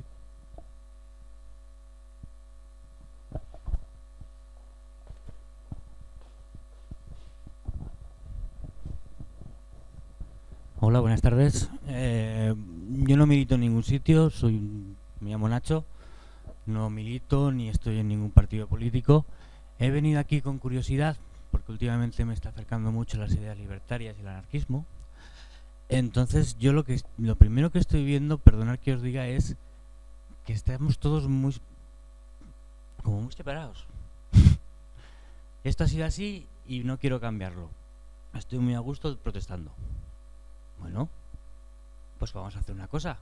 Hola, buenas tardes. Yo no milito en ningún sitio, me llamo Nacho, no milito ni estoy en ningún partido político. He venido aquí con curiosidad porque últimamente me está acercando mucho las ideas libertarias y el anarquismo. Entonces yo lo primero que estoy viendo, perdonad que os diga, es que estamos todos muy separados. Esto ha sido así y no quiero cambiarlo. Estoy muy a gusto protestando. Bueno, pues vamos a hacer una cosa.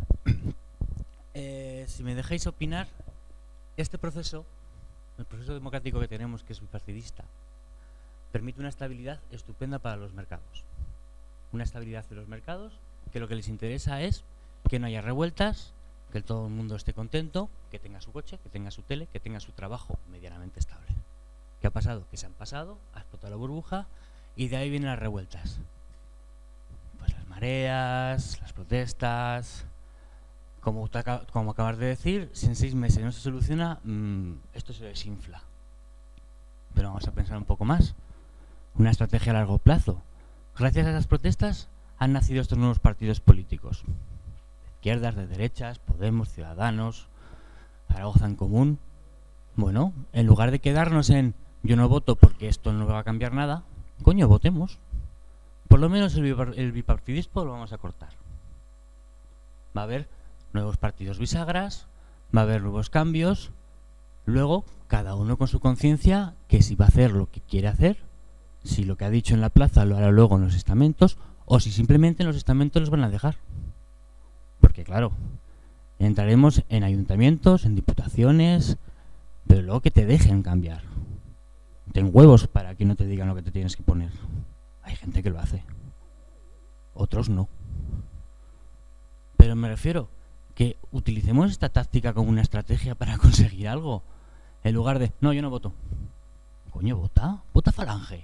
Si me dejáis opinar, este proceso, el proceso democrático que tenemos, que es bipartidista, permite una estabilidad estupenda para los mercados. Una estabilidad de los mercados que lo que les interesa es que no haya revueltas, que todo el mundo esté contento, que tenga su coche, que tenga su tele, que tenga su trabajo medianamente estable. ¿Qué ha pasado? Que se han pasado, ha explotado la burbuja y de ahí vienen las revueltas. Pues las mareas, las protestas. Como acabas de decir, si en 6 meses no se soluciona, esto se desinfla. Pero vamos a pensar un poco más. Una estrategia a largo plazo. Gracias a esas protestas han nacido estos nuevos partidos políticos. De izquierdas, de derechas, Podemos, Ciudadanos, Zaragoza en Común. Bueno, en lugar de quedarnos en yo no voto porque esto no va a cambiar nada, coño, votemos. Por lo menos el bipartidismo lo vamos a cortar. Va a haber nuevos partidos bisagras, va a haber nuevos cambios. Luego, cada uno con su conciencia, que si va a hacer lo que quiere hacer, si lo que ha dicho en la plaza lo hará luego en los estamentos, o si simplemente en los estamentos los van a dejar. Porque claro, entraremos en ayuntamientos, en diputaciones, pero luego que te dejen cambiar. Ten huevos para que no te digan lo que te tienes que poner. Hay gente que lo hace. Otros no. Pero me refiero que utilicemos esta táctica como una estrategia para conseguir algo. En lugar de, no, yo no voto. Coño, vota. Vota Falange.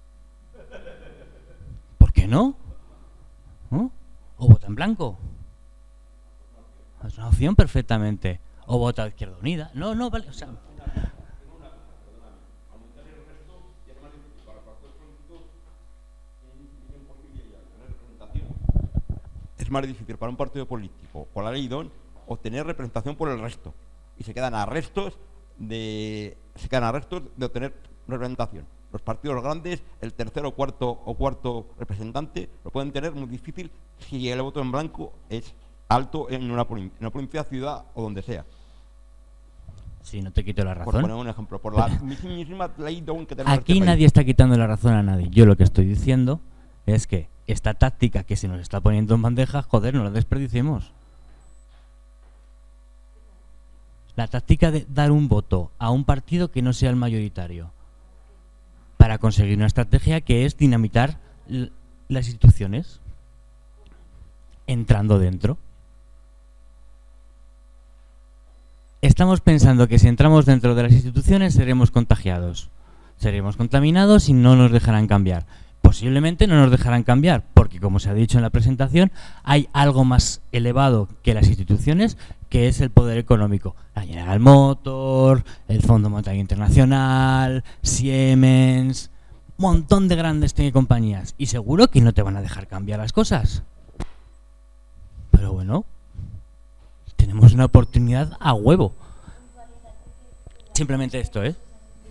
¿Por qué no? ¿No? O vota en blanco. Es una opción perfectamente. O vota Izquierda Unida. No, no, vale. O sea, es más difícil para un partido político, por la ley DON, obtener representación por el resto. Y se quedan a restos de obtener representación. Los partidos grandes, el tercero o cuarto representante, lo pueden tener muy difícil si el voto en blanco es alto en una provincia, ciudad o donde sea. Sí, no te quito la razón. Por poner un ejemplo, por la misma ley DON que tenemos. Aquí nadie está quitando la razón a nadie. Yo lo que estoy diciendo es que esta táctica que se nos está poniendo en bandeja, joder, no la desperdiciemos. La táctica de dar un voto a un partido que no sea el mayoritario para conseguir una estrategia que es dinamitar las instituciones entrando dentro. Estamos pensando que si entramos dentro de las instituciones seremos contagiados, seremos contaminados y no nos dejarán cambiar. Posiblemente no nos dejarán cambiar, porque como se ha dicho en la presentación, hay algo más elevado que las instituciones, que es el poder económico. La General Motors, el Fondo Monetario Internacional, Siemens, un montón de grandes compañías. Y seguro que no te van a dejar cambiar las cosas. Pero bueno, tenemos una oportunidad a huevo. Simplemente esto, ¿eh?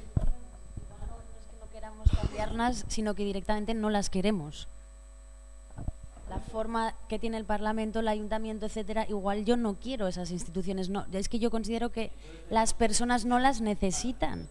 Cambiarlas, sino que directamente no las queremos. La forma que tiene el Parlamento, el Ayuntamiento, etcétera, igual yo no quiero esas instituciones, no, es que yo considero que las personas no las necesitan.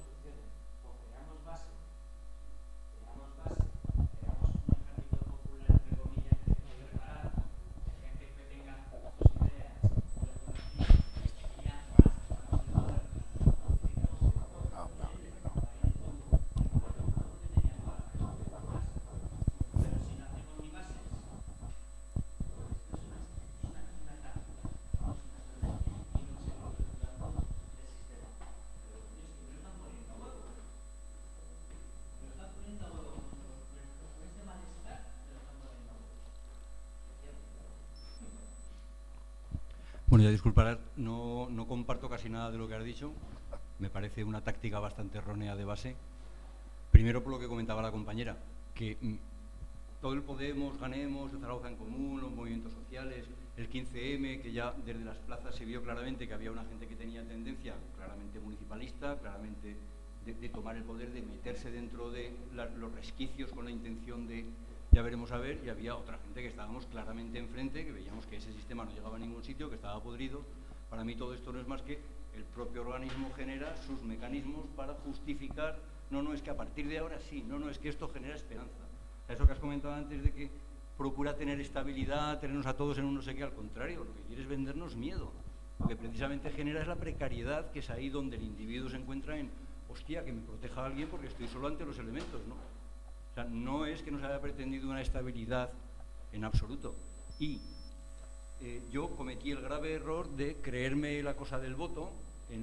Bueno, ya disculparás, no comparto casi nada de lo que has dicho. Me parece una táctica bastante errónea de base. Primero por lo que comentaba la compañera, que todo el Podemos, Ganemos, el Zaragoza en Común, los movimientos sociales, el 15M, que ya desde las plazas se vio claramente que había una gente que tenía tendencia claramente municipalista, claramente de tomar el poder, de meterse dentro de los resquicios con la intención de, ya veremos a ver, y había otra gente que estábamos claramente enfrente, que veíamos que ese sistema no llegaba a ningún sitio, que estaba podrido. Para mí todo esto no es más que el propio organismo genera sus mecanismos para justificar, no, es que a partir de ahora sí, no, es que esto genera esperanza. O sea, eso que has comentado antes de que procura tener estabilidad, tenernos a todos en un no sé qué, al contrario, lo que quiere es vendernos miedo. Lo que precisamente genera es la precariedad, que es ahí donde el individuo se encuentra en, hostia, que me proteja a alguien porque estoy solo ante los elementos, ¿no? O sea, no es que nos haya pretendido una estabilidad en absoluto. Y yo cometí el grave error de creerme la cosa del voto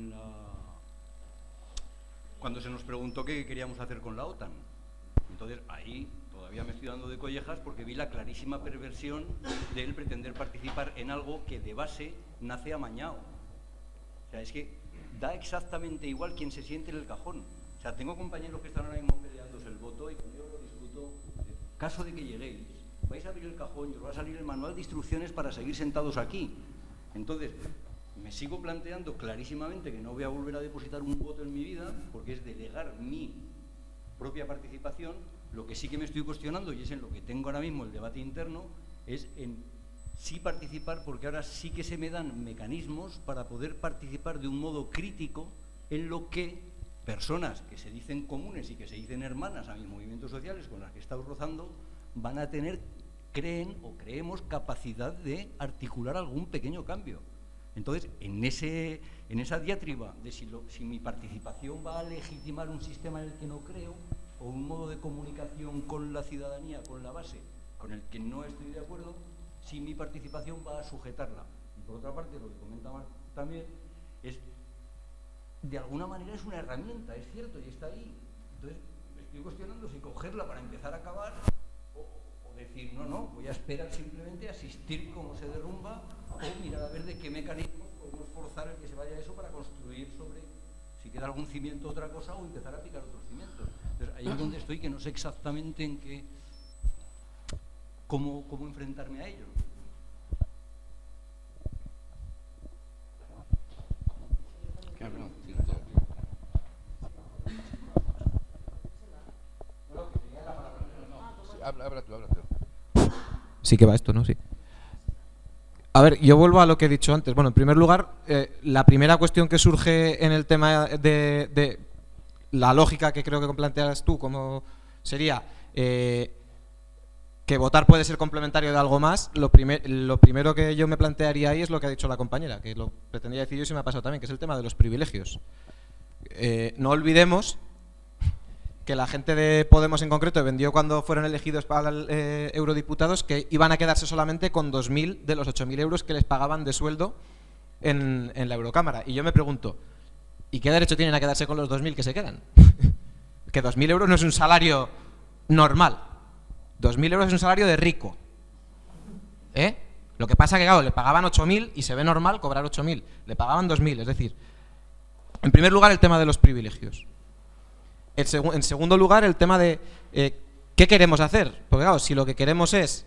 cuando se nos preguntó qué queríamos hacer con la OTAN. Entonces ahí todavía me estoy dando de collejas porque vi la clarísima perversión de él pretender participar en algo que de base nace amañado. O sea, es que da exactamente igual quien se siente en el cajón. O sea, tengo compañeros que están ahora mismo peleándose el voto y yo lo disfruto. Caso de que lleguéis, vais a abrir el cajón y os va a salir el manual de instrucciones para seguir sentados aquí. Entonces, me sigo planteando clarísimamente que no voy a volver a depositar un voto en mi vida porque es delegar mi propia participación. Lo que sí que me estoy cuestionando, y es en lo que tengo ahora mismo el debate interno, es en sí participar, porque ahora sí que se me dan mecanismos para poder participar de un modo crítico en lo que personas que se dicen comunes y que se dicen hermanas a mis movimientos sociales con las que he estado rozando van a tener, creen o creemos, capacidad de articular algún pequeño cambio. Entonces, en esa diatriba de si mi participación va a legitimar un sistema en el que no creo o un modo de comunicación con la ciudadanía, con la base, con el que no estoy de acuerdo, si mi participación va a sujetarla. Y por otra parte, lo que comenta Marc también es, de alguna manera es una herramienta, es cierto, y está ahí. Entonces, me estoy cuestionando si cogerla para empezar a acabar o decir, no, voy a esperar simplemente, asistir cómo se derrumba o mirar a ver de qué mecanismos podemos forzar el que se vaya eso para construir sobre, si queda algún cimiento otra cosa, o empezar a picar otros cimientos. Entonces, ahí es donde estoy, que no sé exactamente en qué, cómo enfrentarme a ello. Habla tú. Sí que va esto, ¿no? Sí. A ver, yo vuelvo a lo que he dicho antes. Bueno, en primer lugar, la primera cuestión que surge en el tema de la lógica que creo que planteas tú, como sería que votar puede ser complementario de algo más, lo primero que yo me plantearía ahí es lo que ha dicho la compañera, que lo pretendía decir yo y se me ha pasado también, que es el tema de los privilegios. No olvidemos que la gente de Podemos en concreto vendió cuando fueron elegidos para eurodiputados que iban a quedarse solamente con 2.000 de los 8.000 euros que les pagaban de sueldo en la Eurocámara. Y yo me pregunto, ¿y qué derecho tienen a quedarse con los 2.000 que se quedan? Que 2.000 euros no es un salario normal. 2.000 euros es un salario de rico. Lo que pasa que, claro, le pagaban 8.000 y se ve normal cobrar 8.000. Le pagaban 2.000, es decir, en primer lugar el tema de los privilegios. En segundo lugar, el tema de ¿qué queremos hacer? Porque claro, si lo que queremos es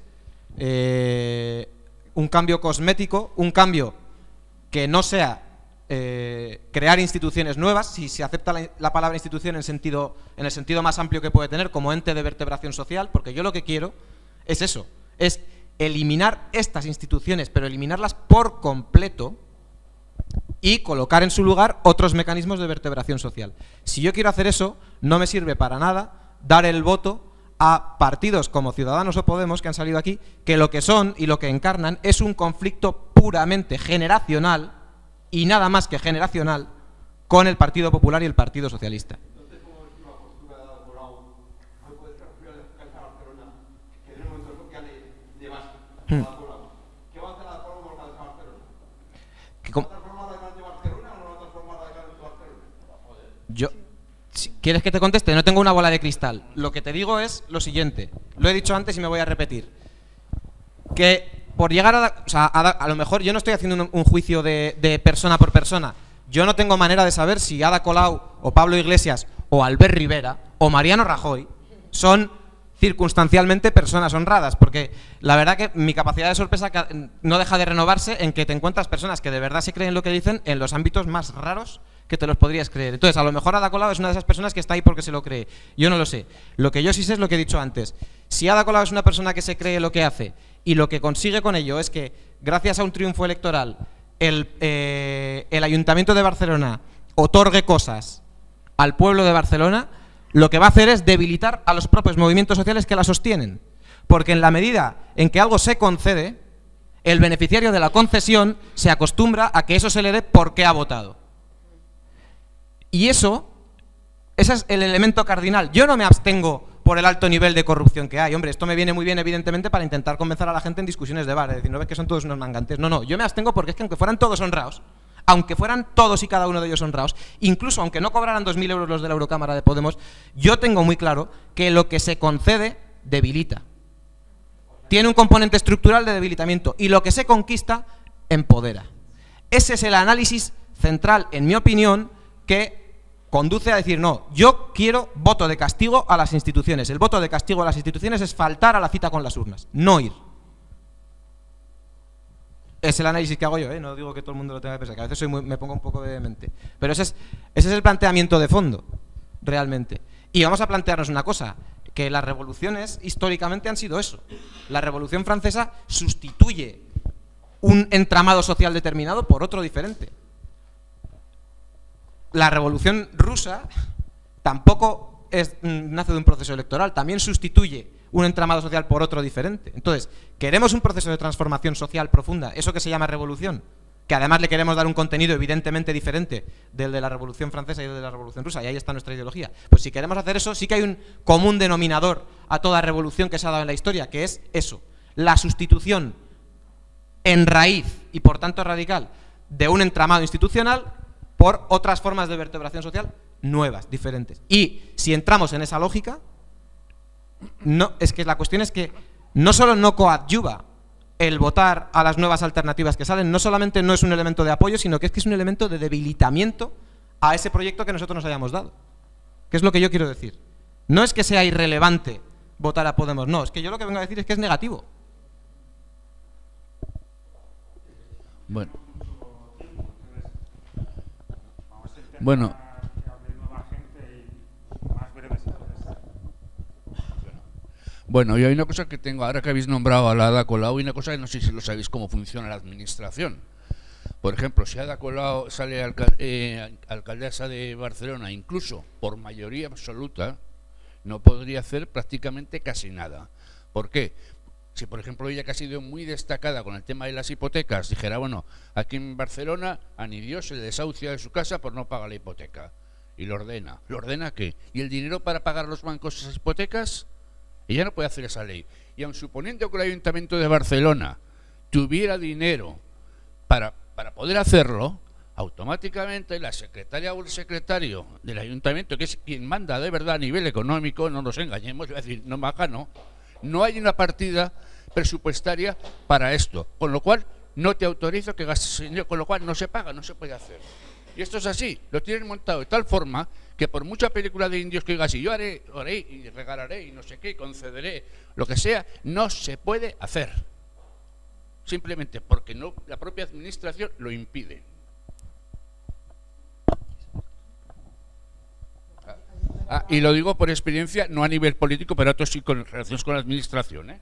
un cambio cosmético, un cambio que no sea crear instituciones nuevas, si se acepta la palabra institución en el sentido más amplio que puede tener, como ente de vertebración social, porque yo lo que quiero es eso, es eliminar estas instituciones, pero eliminarlas por completo, y colocar en su lugar otros mecanismos de vertebración social. Si yo quiero hacer eso, no me sirve para nada dar el voto a partidos como Ciudadanos o Podemos, que han salido aquí, que lo que son y lo que encarnan es un conflicto puramente generacional, y nada más que generacional, con el Partido Popular y el Partido Socialista. Entonces, ¿cómo es una postura de Ada Colau? ¿No puede ser alcalde Barcelona, que tiene movimientos sociales de base? Ada Colau. ¿Qué va a hacer Ada Colau con alcalde de Barcelona? ¿Va a transformar la alcalde de Barcelona o no va a transformar la alcalde de Barcelona? ¿Quieres que te conteste? No tengo una bola de cristal. Lo que te digo es lo siguiente. Lo he dicho antes y me voy a repetir. Que por llegar a lo mejor yo no estoy haciendo un juicio de persona por persona. Yo no tengo manera de saber si Ada Colau o Pablo Iglesias o Albert Rivera o Mariano Rajoy son circunstancialmente personas honradas, porque la verdad que mi capacidad de sorpresa no deja de renovarse en que te encuentras personas que de verdad se creen lo que dicen en los ámbitos más raros que te los podrías creer. Entonces, a lo mejor Ada Colau es una de esas personas que está ahí porque se lo cree. Yo no lo sé. Lo que yo sí sé es lo que he dicho antes. Si Ada Colau es una persona que se cree lo que hace y lo que consigue con ello es que, gracias a un triunfo electoral, el Ayuntamiento de Barcelona otorgue cosas al pueblo de Barcelona, lo que va a hacer es debilitar a los propios movimientos sociales que la sostienen. Porque en la medida en que algo se concede, el beneficiario de la concesión se acostumbra a que eso se le dé porque ha votado. Y ese es el elemento cardinal. Yo no me abstengo por el alto nivel de corrupción que hay. Hombre, esto me viene muy bien, evidentemente, para intentar convencer a la gente en discusiones de bar. Es decir, no ves que son todos unos mangantes. No, yo me abstengo porque es que aunque fueran todos honrados, aunque fueran todos y cada uno de ellos honrados, incluso aunque no cobraran 2.000 euros los de la Eurocámara de Podemos, yo tengo muy claro que lo que se concede debilita. Tiene un componente estructural de debilitamiento y lo que se conquista empodera. Ese es el análisis central, en mi opinión, que conduce a decir, no, yo quiero voto de castigo a las instituciones. El voto de castigo a las instituciones es faltar a la cita con las urnas, no ir. Es el análisis que hago yo, no digo que todo el mundo lo tenga que pensar, que a veces me pongo un poco vehemente. Pero ese es el planteamiento de fondo, realmente. Y vamos a plantearnos una cosa, que las revoluciones históricamente han sido eso. La Revolución Francesa sustituye un entramado social determinado por otro diferente. La Revolución Rusa tampoco nace de un proceso electoral, también sustituye un entramado social por otro diferente. Entonces, queremos un proceso de transformación social profunda, eso que se llama revolución, que además le queremos dar un contenido evidentemente diferente del de la Revolución Francesa y del de la Revolución Rusa, y ahí está nuestra ideología. Pues si queremos hacer eso, sí que hay un común denominador a toda revolución que se ha dado en la historia, que es eso, la sustitución en raíz y por tanto radical de un entramado institucional por otras formas de vertebración social nuevas, diferentes. Y si entramos en esa lógica, es que la cuestión es que no solo no coadyuva el votar a las nuevas alternativas que salen, no solamente no es un elemento de apoyo, sino que es un elemento de debilitamiento a ese proyecto que nosotros nos hayamos dado. ¿Qué es lo que yo quiero decir? No es que sea irrelevante votar a Podemos, no, es que yo lo que vengo a decir es que es negativo. Bueno, y hay una cosa que tengo, ahora que habéis nombrado a la Ada Colau, y una cosa que no sé si lo sabéis cómo funciona la administración. Por ejemplo, si Ada Colau sale alcaldesa de Barcelona, incluso por mayoría absoluta, no podría hacer prácticamente casi nada. ¿Por qué? Si, por ejemplo, ella que ha sido muy destacada con el tema de las hipotecas, dijera, bueno, aquí en Barcelona a ni Dios se le desahucia de su casa por no pagar la hipoteca. Y lo ordena. ¿Lo ordena qué? ¿Y el dinero para pagar los bancos esas hipotecas? Ella no puede hacer esa ley. Y aun suponiendo que el Ayuntamiento de Barcelona tuviera dinero para poder hacerlo, automáticamente la secretaria o el secretario del Ayuntamiento, que es quien manda de verdad a nivel económico, no nos engañemos, es decir, no hay una partida presupuestaria para esto, con lo cual no te autorizo que gastes dinero, con lo cual no se paga, no se puede hacer. Y esto es así, lo tienen montado de tal forma que por mucha película de indios que digas, y yo haré y regalaré y no sé qué, concederé, lo que sea, no se puede hacer. Simplemente porque la propia administración lo impide. Y lo digo por experiencia, no a nivel político, pero otros sí con relaciones con la administración,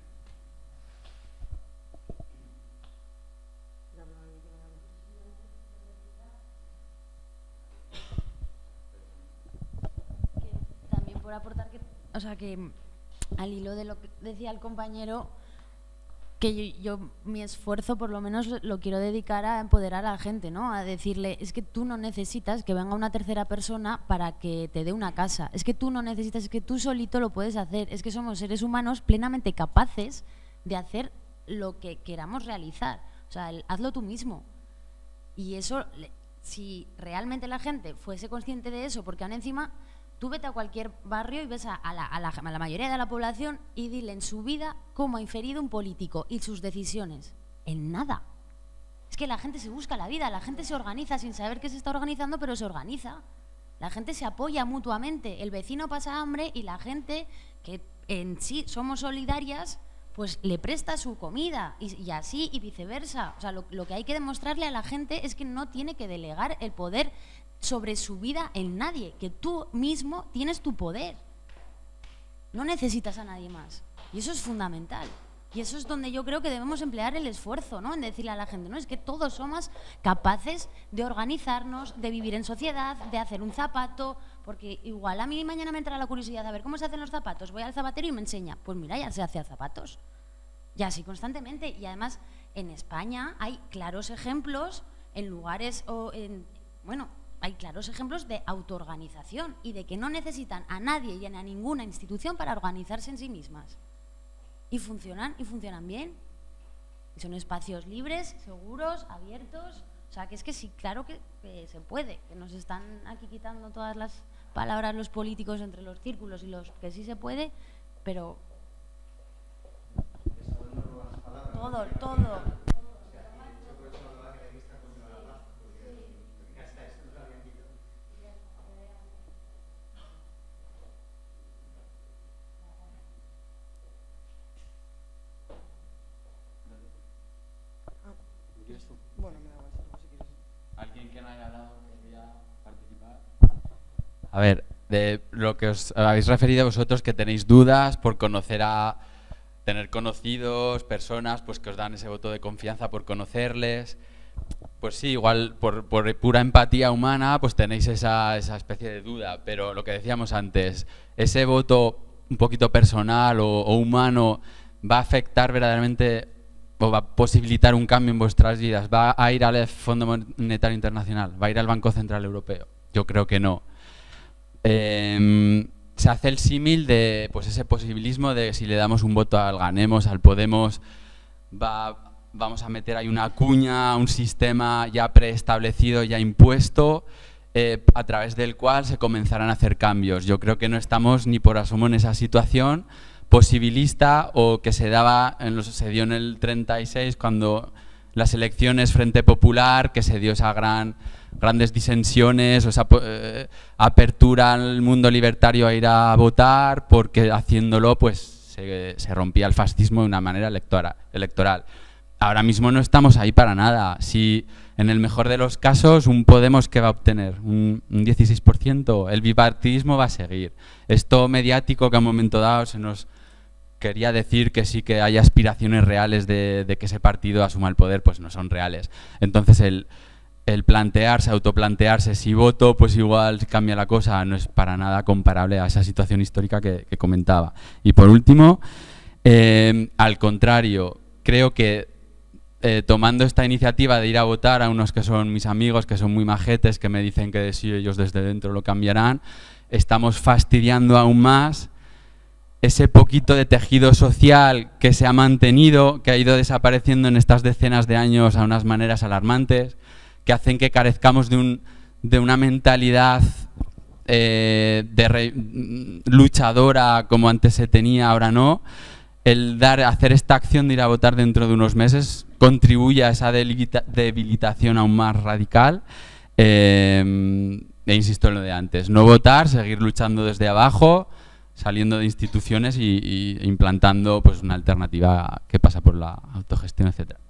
También por aportar que al hilo de lo que decía el compañero, que yo mi esfuerzo por lo menos lo quiero dedicar a empoderar a la gente, ¿no? A decirle, es que tú no necesitas que venga una tercera persona para que te dé una casa, es que tú no necesitas, es que tú solito lo puedes hacer, es que somos seres humanos plenamente capaces de hacer lo que queramos realizar, o sea, hazlo tú mismo. Y eso, si realmente la gente fuese consciente de eso, porque aún encima tú vete a cualquier barrio y ves a la mayoría de la población y dile en su vida cómo ha inferido un político y sus decisiones. En nada. Es que la gente se busca la vida, la gente se organiza sin saber que se está organizando, pero se organiza. La gente se apoya mutuamente. El vecino pasa hambre y la gente, que en sí somos solidarias, pues le presta su comida y así y viceversa. O sea, lo que hay que demostrarle a la gente es que no tiene que delegar el poder sobre su vida en nadie, que tú mismo tienes tu poder. No necesitas a nadie más. Y eso es fundamental. Y eso es donde yo creo que debemos emplear el esfuerzo, ¿no? En decirle a la gente, no, es que todos somos capaces de organizarnos, de vivir en sociedad, de hacer un zapato, porque igual a mí mañana me entra la curiosidad a ver cómo se hacen los zapatos, voy al zapatero y me enseña, pues mira, ya se hace zapatos, ya así constantemente. Y además en España hay claros ejemplos en lugares hay claros ejemplos de autoorganización y de que no necesitan a nadie y a ninguna institución para organizarse en sí mismas. Y funcionan bien. Y son espacios libres, seguros, abiertos. O sea, que es que sí, claro que se puede. Que nos están aquí quitando todas las palabras los políticos entre los círculos y los que sí se puede, pero todo. ¿Alguien que no haya hablado quería participar? A ver, de lo que os habéis referido vosotros, que tenéis dudas por tener conocidos, personas pues que os dan ese voto de confianza por conocerles. Pues sí, igual por pura empatía humana pues tenéis esa especie de duda, pero lo que decíamos antes, ese voto un poquito personal o humano va a afectar verdaderamente o va a posibilitar un cambio en vuestras vidas, va a ir al Fondo Monetario Internacional, va a ir al Banco Central Europeo. Yo creo que no. Se hace el símil de pues ese posibilismo de si le damos un voto al Ganemos, al Podemos, vamos a meter ahí una cuña, un sistema ya preestablecido, ya impuesto, a través del cual se comenzarán a hacer cambios. Yo creo que no estamos ni por asomo en esa situación posibilista o que se dio en el 36 cuando las elecciones Frente Popular, que se dio esa grandes disensiones, o esa apertura al mundo libertario a ir a votar, porque haciéndolo pues se rompía el fascismo de una manera electoral. Ahora mismo no estamos ahí para nada. Si en el mejor de los casos un Podemos, ¿qué va a obtener? Un 16%. El bipartidismo va a seguir. Esto mediático que a un momento dado se nos quería decir que sí que hay aspiraciones reales de que ese partido asuma el poder, pues no son reales. Entonces el autoplantearse si voto, pues igual cambia la cosa, no es para nada comparable a esa situación histórica que comentaba. Y por último, al contrario, creo que tomando esta iniciativa de ir a votar a unos que son mis amigos, que son muy majetes, que me dicen que si ellos desde dentro lo cambiarán, estamos fastidiando aún más ese poquito de tejido social que se ha mantenido, que ha ido desapareciendo en estas decenas de años a unas maneras alarmantes, que hacen que carezcamos de una mentalidad luchadora como antes se tenía, ahora no. Hacer esta acción de ir a votar dentro de unos meses contribuye a esa debilitación aún más radical. E insisto en lo de antes, no votar, seguir luchando desde abajo, saliendo de instituciones y implantando pues una alternativa que pasa por la autogestión, etcétera.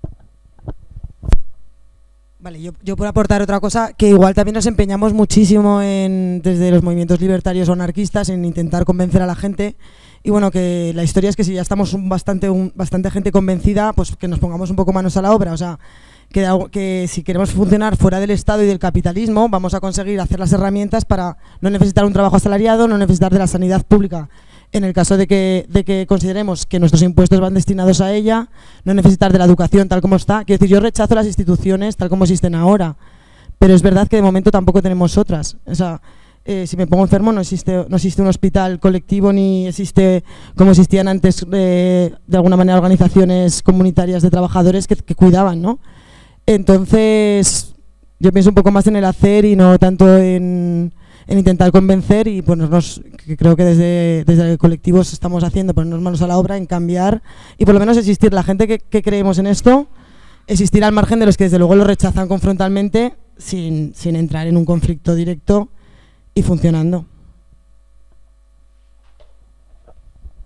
Vale, yo por aportar otra cosa, que igual también nos empeñamos muchísimo desde los movimientos libertarios o anarquistas en intentar convencer a la gente, y bueno, que la historia es que si ya estamos bastante gente convencida, pues que nos pongamos un poco manos a la obra. O sea, que si queremos funcionar fuera del Estado y del capitalismo, vamos a conseguir hacer las herramientas para no necesitar un trabajo asalariado, no necesitar de la sanidad pública en el caso de que consideremos que nuestros impuestos van destinados a ella, no necesitar de la educación tal como está. Quiero decir, yo rechazo las instituciones tal como existen ahora, pero es verdad que de momento tampoco tenemos otras. O sea, si me pongo enfermo no existe un hospital colectivo, ni existe, como existían antes, de alguna manera, organizaciones comunitarias de trabajadores que cuidaban, ¿no? Entonces, yo pienso un poco más en el hacer y no tanto en intentar convencer, y ponernos, que creo que desde colectivos estamos haciendo, ponernos manos a la obra en cambiar y por lo menos existir. La gente que creemos en esto, existir al margen de los que desde luego lo rechazan confrontalmente, sin entrar en un conflicto directo y funcionando.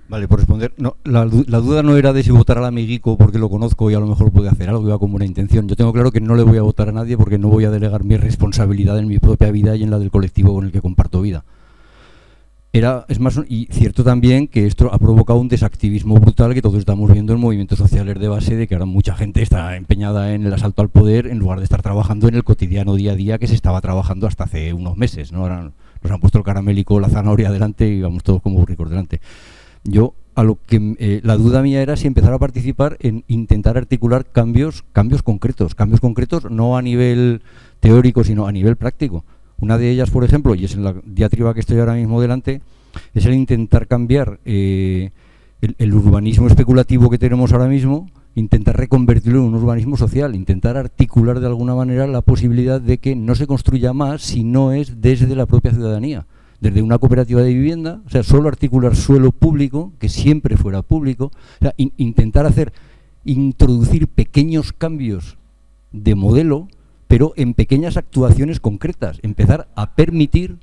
Vale, por responder, no, la duda no era de si votar al amiguico porque lo conozco y a lo mejor puede hacer algo, iba con buena intención. Yo tengo claro que no le voy a votar a nadie porque no voy a delegar mi responsabilidad en mi propia vida y en la del colectivo con el que comparto vida. Es más, y cierto también que esto ha provocado un desactivismo brutal que todos estamos viendo en movimientos sociales de base, de que ahora mucha gente está empeñada en el asalto al poder en lugar de estar trabajando en el cotidiano día a día que se estaba trabajando hasta hace unos meses, ¿no? Ahora nos han puesto el caramélico, la zanahoria delante y vamos todos como burricos delante. Yo, a lo que la duda mía era si empezar a participar en intentar articular cambios concretos no a nivel teórico, sino a nivel práctico. Una de ellas, por ejemplo, y es en la diatriba que estoy ahora mismo delante, es el intentar cambiar el urbanismo especulativo que tenemos ahora mismo, intentar reconvertirlo en un urbanismo social, intentar articular de alguna manera la posibilidad de que no se construya más si no es desde la propia ciudadanía, desde una cooperativa de vivienda, o sea, solo articular suelo público, que siempre fuera público, o sea, intentar introducir pequeños cambios de modelo, pero en pequeñas actuaciones concretas, empezar a permitir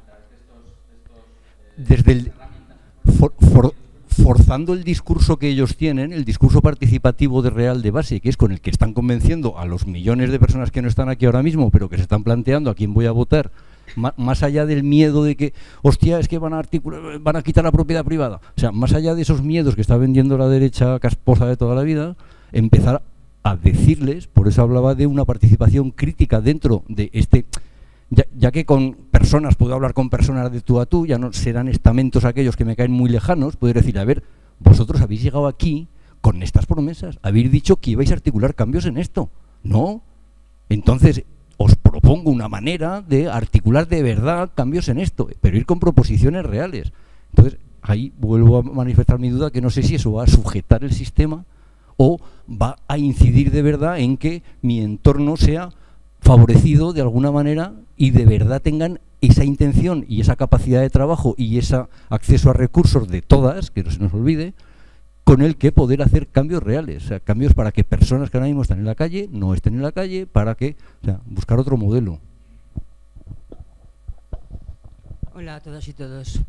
desde forzando el discurso que ellos tienen, el discurso participativo de real de base, que es con el que están convenciendo a los millones de personas que no están aquí ahora mismo, pero que se están planteando a quién voy a votar, más allá del miedo de que, hostia, es que van a quitar la propiedad privada. O sea, más allá de esos miedos que está vendiendo la derecha casposa de toda la vida, empezar a decirles, por eso hablaba de una participación crítica dentro de ya que con personas puedo hablar con personas de tú a tú, ya no serán estamentos aquellos que me caen muy lejanos, poder decir, a ver, vosotros habéis llegado aquí con estas promesas, habéis dicho que ibais a articular cambios en esto, ¿no? Entonces, os propongo una manera de articular de verdad cambios en esto, pero ir con proposiciones reales. Entonces, ahí vuelvo a manifestar mi duda, que no sé si eso va a sujetar el sistema o va a incidir de verdad en que mi entorno sea favorecido de alguna manera y de verdad tengan esa intención y esa capacidad de trabajo y ese acceso a recursos de todas, que no se nos olvide, con el que poder hacer cambios reales, o sea, cambios para que personas que ahora mismo están en la calle no estén en la calle, para que, o sea, buscar otro modelo. Hola a todas y todos.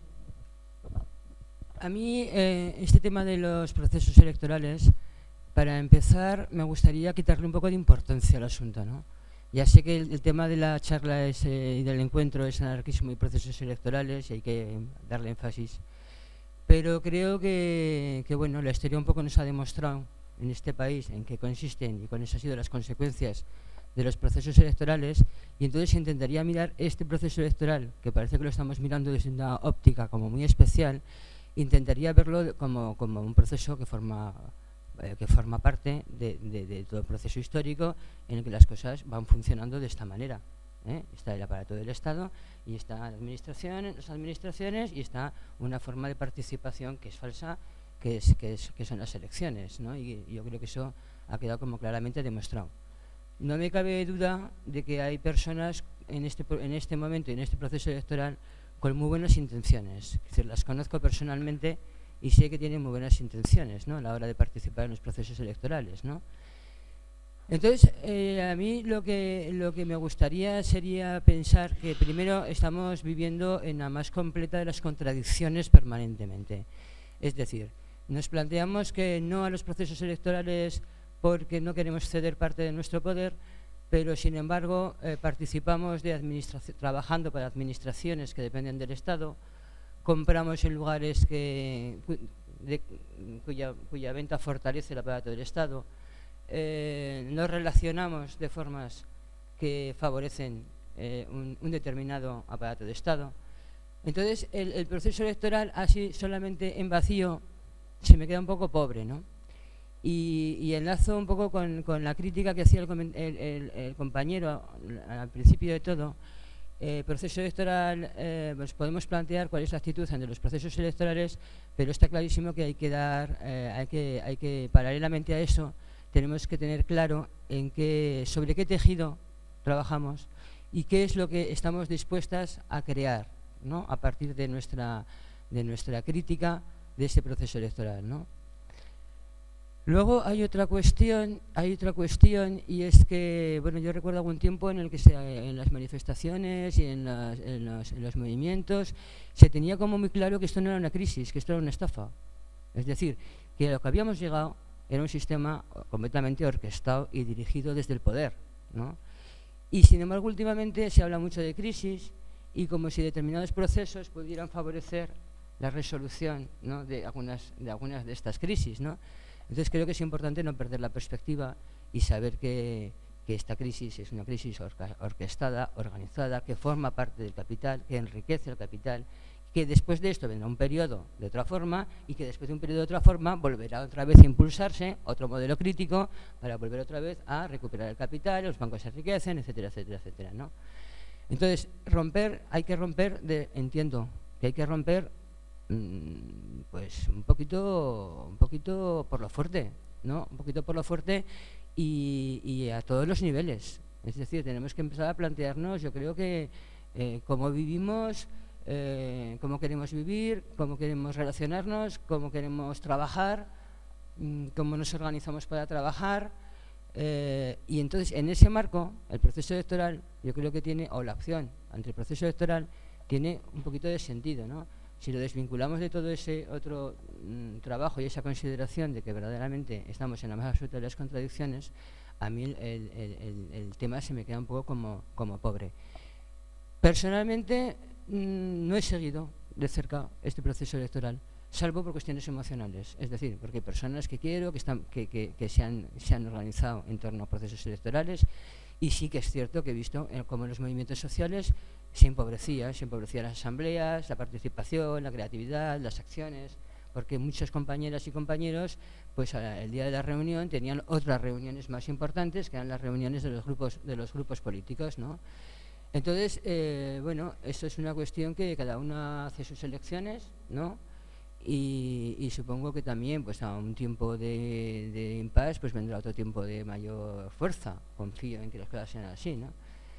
A mí este tema de los procesos electorales, para empezar, me gustaría quitarle un poco de importancia al asunto, ¿no? Ya sé que el tema de la charla y del encuentro es anarquismo y procesos electorales y hay que darle énfasis, pero creo que bueno, la historia un poco nos ha demostrado en este país en qué consisten y cuáles han sido las consecuencias de los procesos electorales, y entonces intentaría mirar este proceso electoral, que parece que lo estamos mirando desde una óptica como muy especial, intentaría verlo como un proceso que forma parte de todo el proceso histórico en el que las cosas van funcionando de esta manera. Está el aparato del Estado y está la administración, las administraciones, y está una forma de participación que es falsa, que son las elecciones, ¿no? Y yo creo que eso ha quedado como claramente demostrado. No me cabe duda de que hay personas en este momento y en este proceso electoral con muy buenas intenciones. Es decir, las conozco personalmente y sé que tienen muy buenas intenciones, ¿no?, a la hora de participar en los procesos electorales, ¿no? Entonces, a mí lo que me gustaría sería pensar que primero estamos viviendo en la más completa de las contradicciones permanentemente. Es decir, nos planteamos que no a los procesos electorales porque no queremos ceder parte de nuestro poder, pero sin embargo participamos trabajando para administraciones que dependen del Estado, compramos en lugares cuya venta fortalece el aparato del Estado, nos relacionamos de formas que favorecen un determinado aparato de Estado. Entonces el proceso electoral así solamente en vacío se me queda un poco pobre, ¿no? Y enlazo un poco con la crítica que hacía el compañero al principio de todo. Proceso electoral, pues podemos plantear cuál es la actitud ante los procesos electorales, pero está clarísimo que hay que paralelamente a eso, tenemos que tener claro sobre qué tejido trabajamos y qué es lo que estamos dispuestas a crear, ¿no?, a partir de nuestra crítica de ese proceso electoral, ¿no? Luego hay otra cuestión y es que, bueno, yo recuerdo algún tiempo en el que en las manifestaciones y en los movimientos se tenía como muy claro que esto no era una crisis, que esto era una estafa. Es decir, que a lo que habíamos llegado era un sistema completamente orquestado y dirigido desde el poder, ¿no? Y sin embargo, últimamente se habla mucho de crisis y como si determinados procesos pudieran favorecer la resolución, ¿no?, de algunas de estas crisis, ¿no? Entonces creo que es importante no perder la perspectiva y saber que esta crisis es una crisis orquestada, organizada, que forma parte del capital, que enriquece el capital, que después de esto vendrá un periodo de otra forma y que después de un periodo de otra forma volverá otra vez a impulsarse otro modelo crítico para volver otra vez a recuperar el capital, los bancos se enriquecen, etcétera, etcétera, etcétera, ¿no? Entonces, entiendo que hay que romper pues un poquito por lo fuerte, ¿no? Un poquito por lo fuerte y a todos los niveles. Es decir, tenemos que empezar a plantearnos, yo creo que cómo vivimos, cómo queremos vivir, cómo queremos relacionarnos, cómo queremos trabajar, cómo nos organizamos para trabajar. Y entonces, en ese marco, el proceso electoral, yo creo que tiene, o la opción ante el proceso electoral, tiene un poquito de sentido, ¿no? Si lo desvinculamos de todo ese otro trabajo y esa consideración de que verdaderamente estamos en la más absoluta de las contradicciones, a mí el tema se me queda un poco como pobre. Personalmente no he seguido de cerca este proceso electoral, salvo por cuestiones emocionales, es decir, porque hay personas que quiero, que se han organizado en torno a procesos electorales, y sí que es cierto que he visto cómo en los movimientos sociales se empobrecían las asambleas, la participación, la creatividad, las acciones, porque muchas compañeras y compañeros, pues el día de la reunión tenían otras reuniones más importantes, que eran las reuniones de los grupos políticos, ¿no? Entonces, bueno, esto es una cuestión que cada uno hace sus elecciones, ¿no? Y supongo que también, pues a un tiempo de impasse, pues vendrá otro tiempo de mayor fuerza. Confío en que las cosas sean así, ¿no?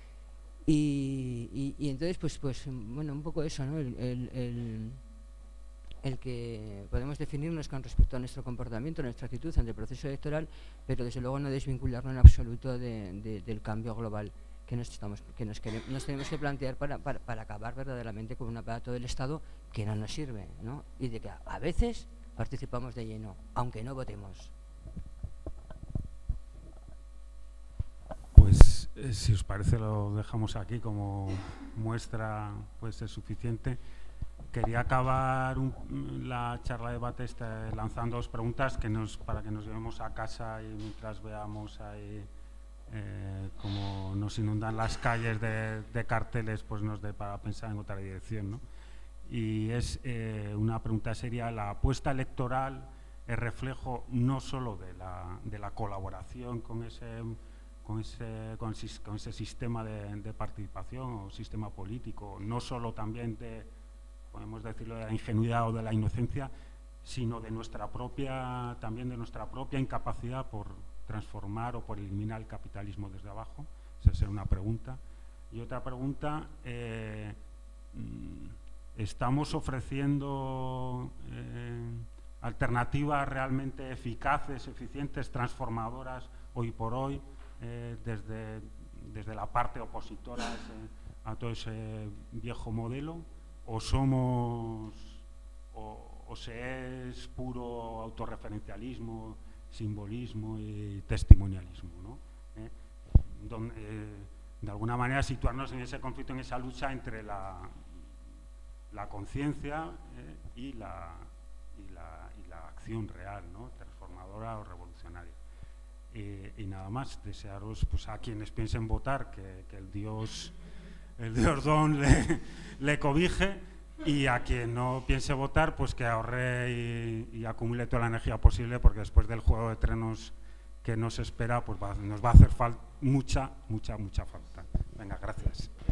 Y entonces, pues bueno, un poco eso, ¿no? El que podemos definirnos con respecto a nuestro comportamiento, nuestra actitud ante el proceso electoral, pero desde luego no desvincularlo en absoluto del cambio global que nos tenemos que plantear para acabar verdaderamente con un aparato del Estado que no nos sirve, ¿no? Y de que a veces participamos de lleno, aunque no votemos. Pues si os parece lo dejamos aquí como muestra, pues es suficiente. Quería acabar la charla de debate lanzando dos preguntas para que nos llevemos a casa y mientras veamos ahí como nos inundan las calles de carteles, pues nos dé para pensar en otra dirección, ¿no? Y una pregunta seria: ¿la apuesta electoral es reflejo no solo de la colaboración con ese sistema de participación o sistema político, no solo también podemos decirlo, de la ingenuidad o de la inocencia, sino de nuestra propia incapacidad por transformar o por eliminar el capitalismo desde abajo? Esa es una pregunta. Y otra pregunta, ¿estamos ofreciendo alternativas realmente eficaces, eficientes, transformadoras hoy por hoy desde la parte opositora a todo ese viejo modelo? ¿O se es puro autorreferencialismo, simbolismo y testimonialismo, ¿no? De alguna manera situarnos en ese conflicto, en esa lucha entre la conciencia y la acción real, ¿no? Transformadora o revolucionaria. Y nada más, desearos, pues, a quienes piensen votar que el Dios Don le cobije, y a quien no piense votar, pues que ahorre y acumule toda la energía posible, porque después del Juego de Tronos que nos espera, pues nos va a hacer mucha falta. Venga, gracias.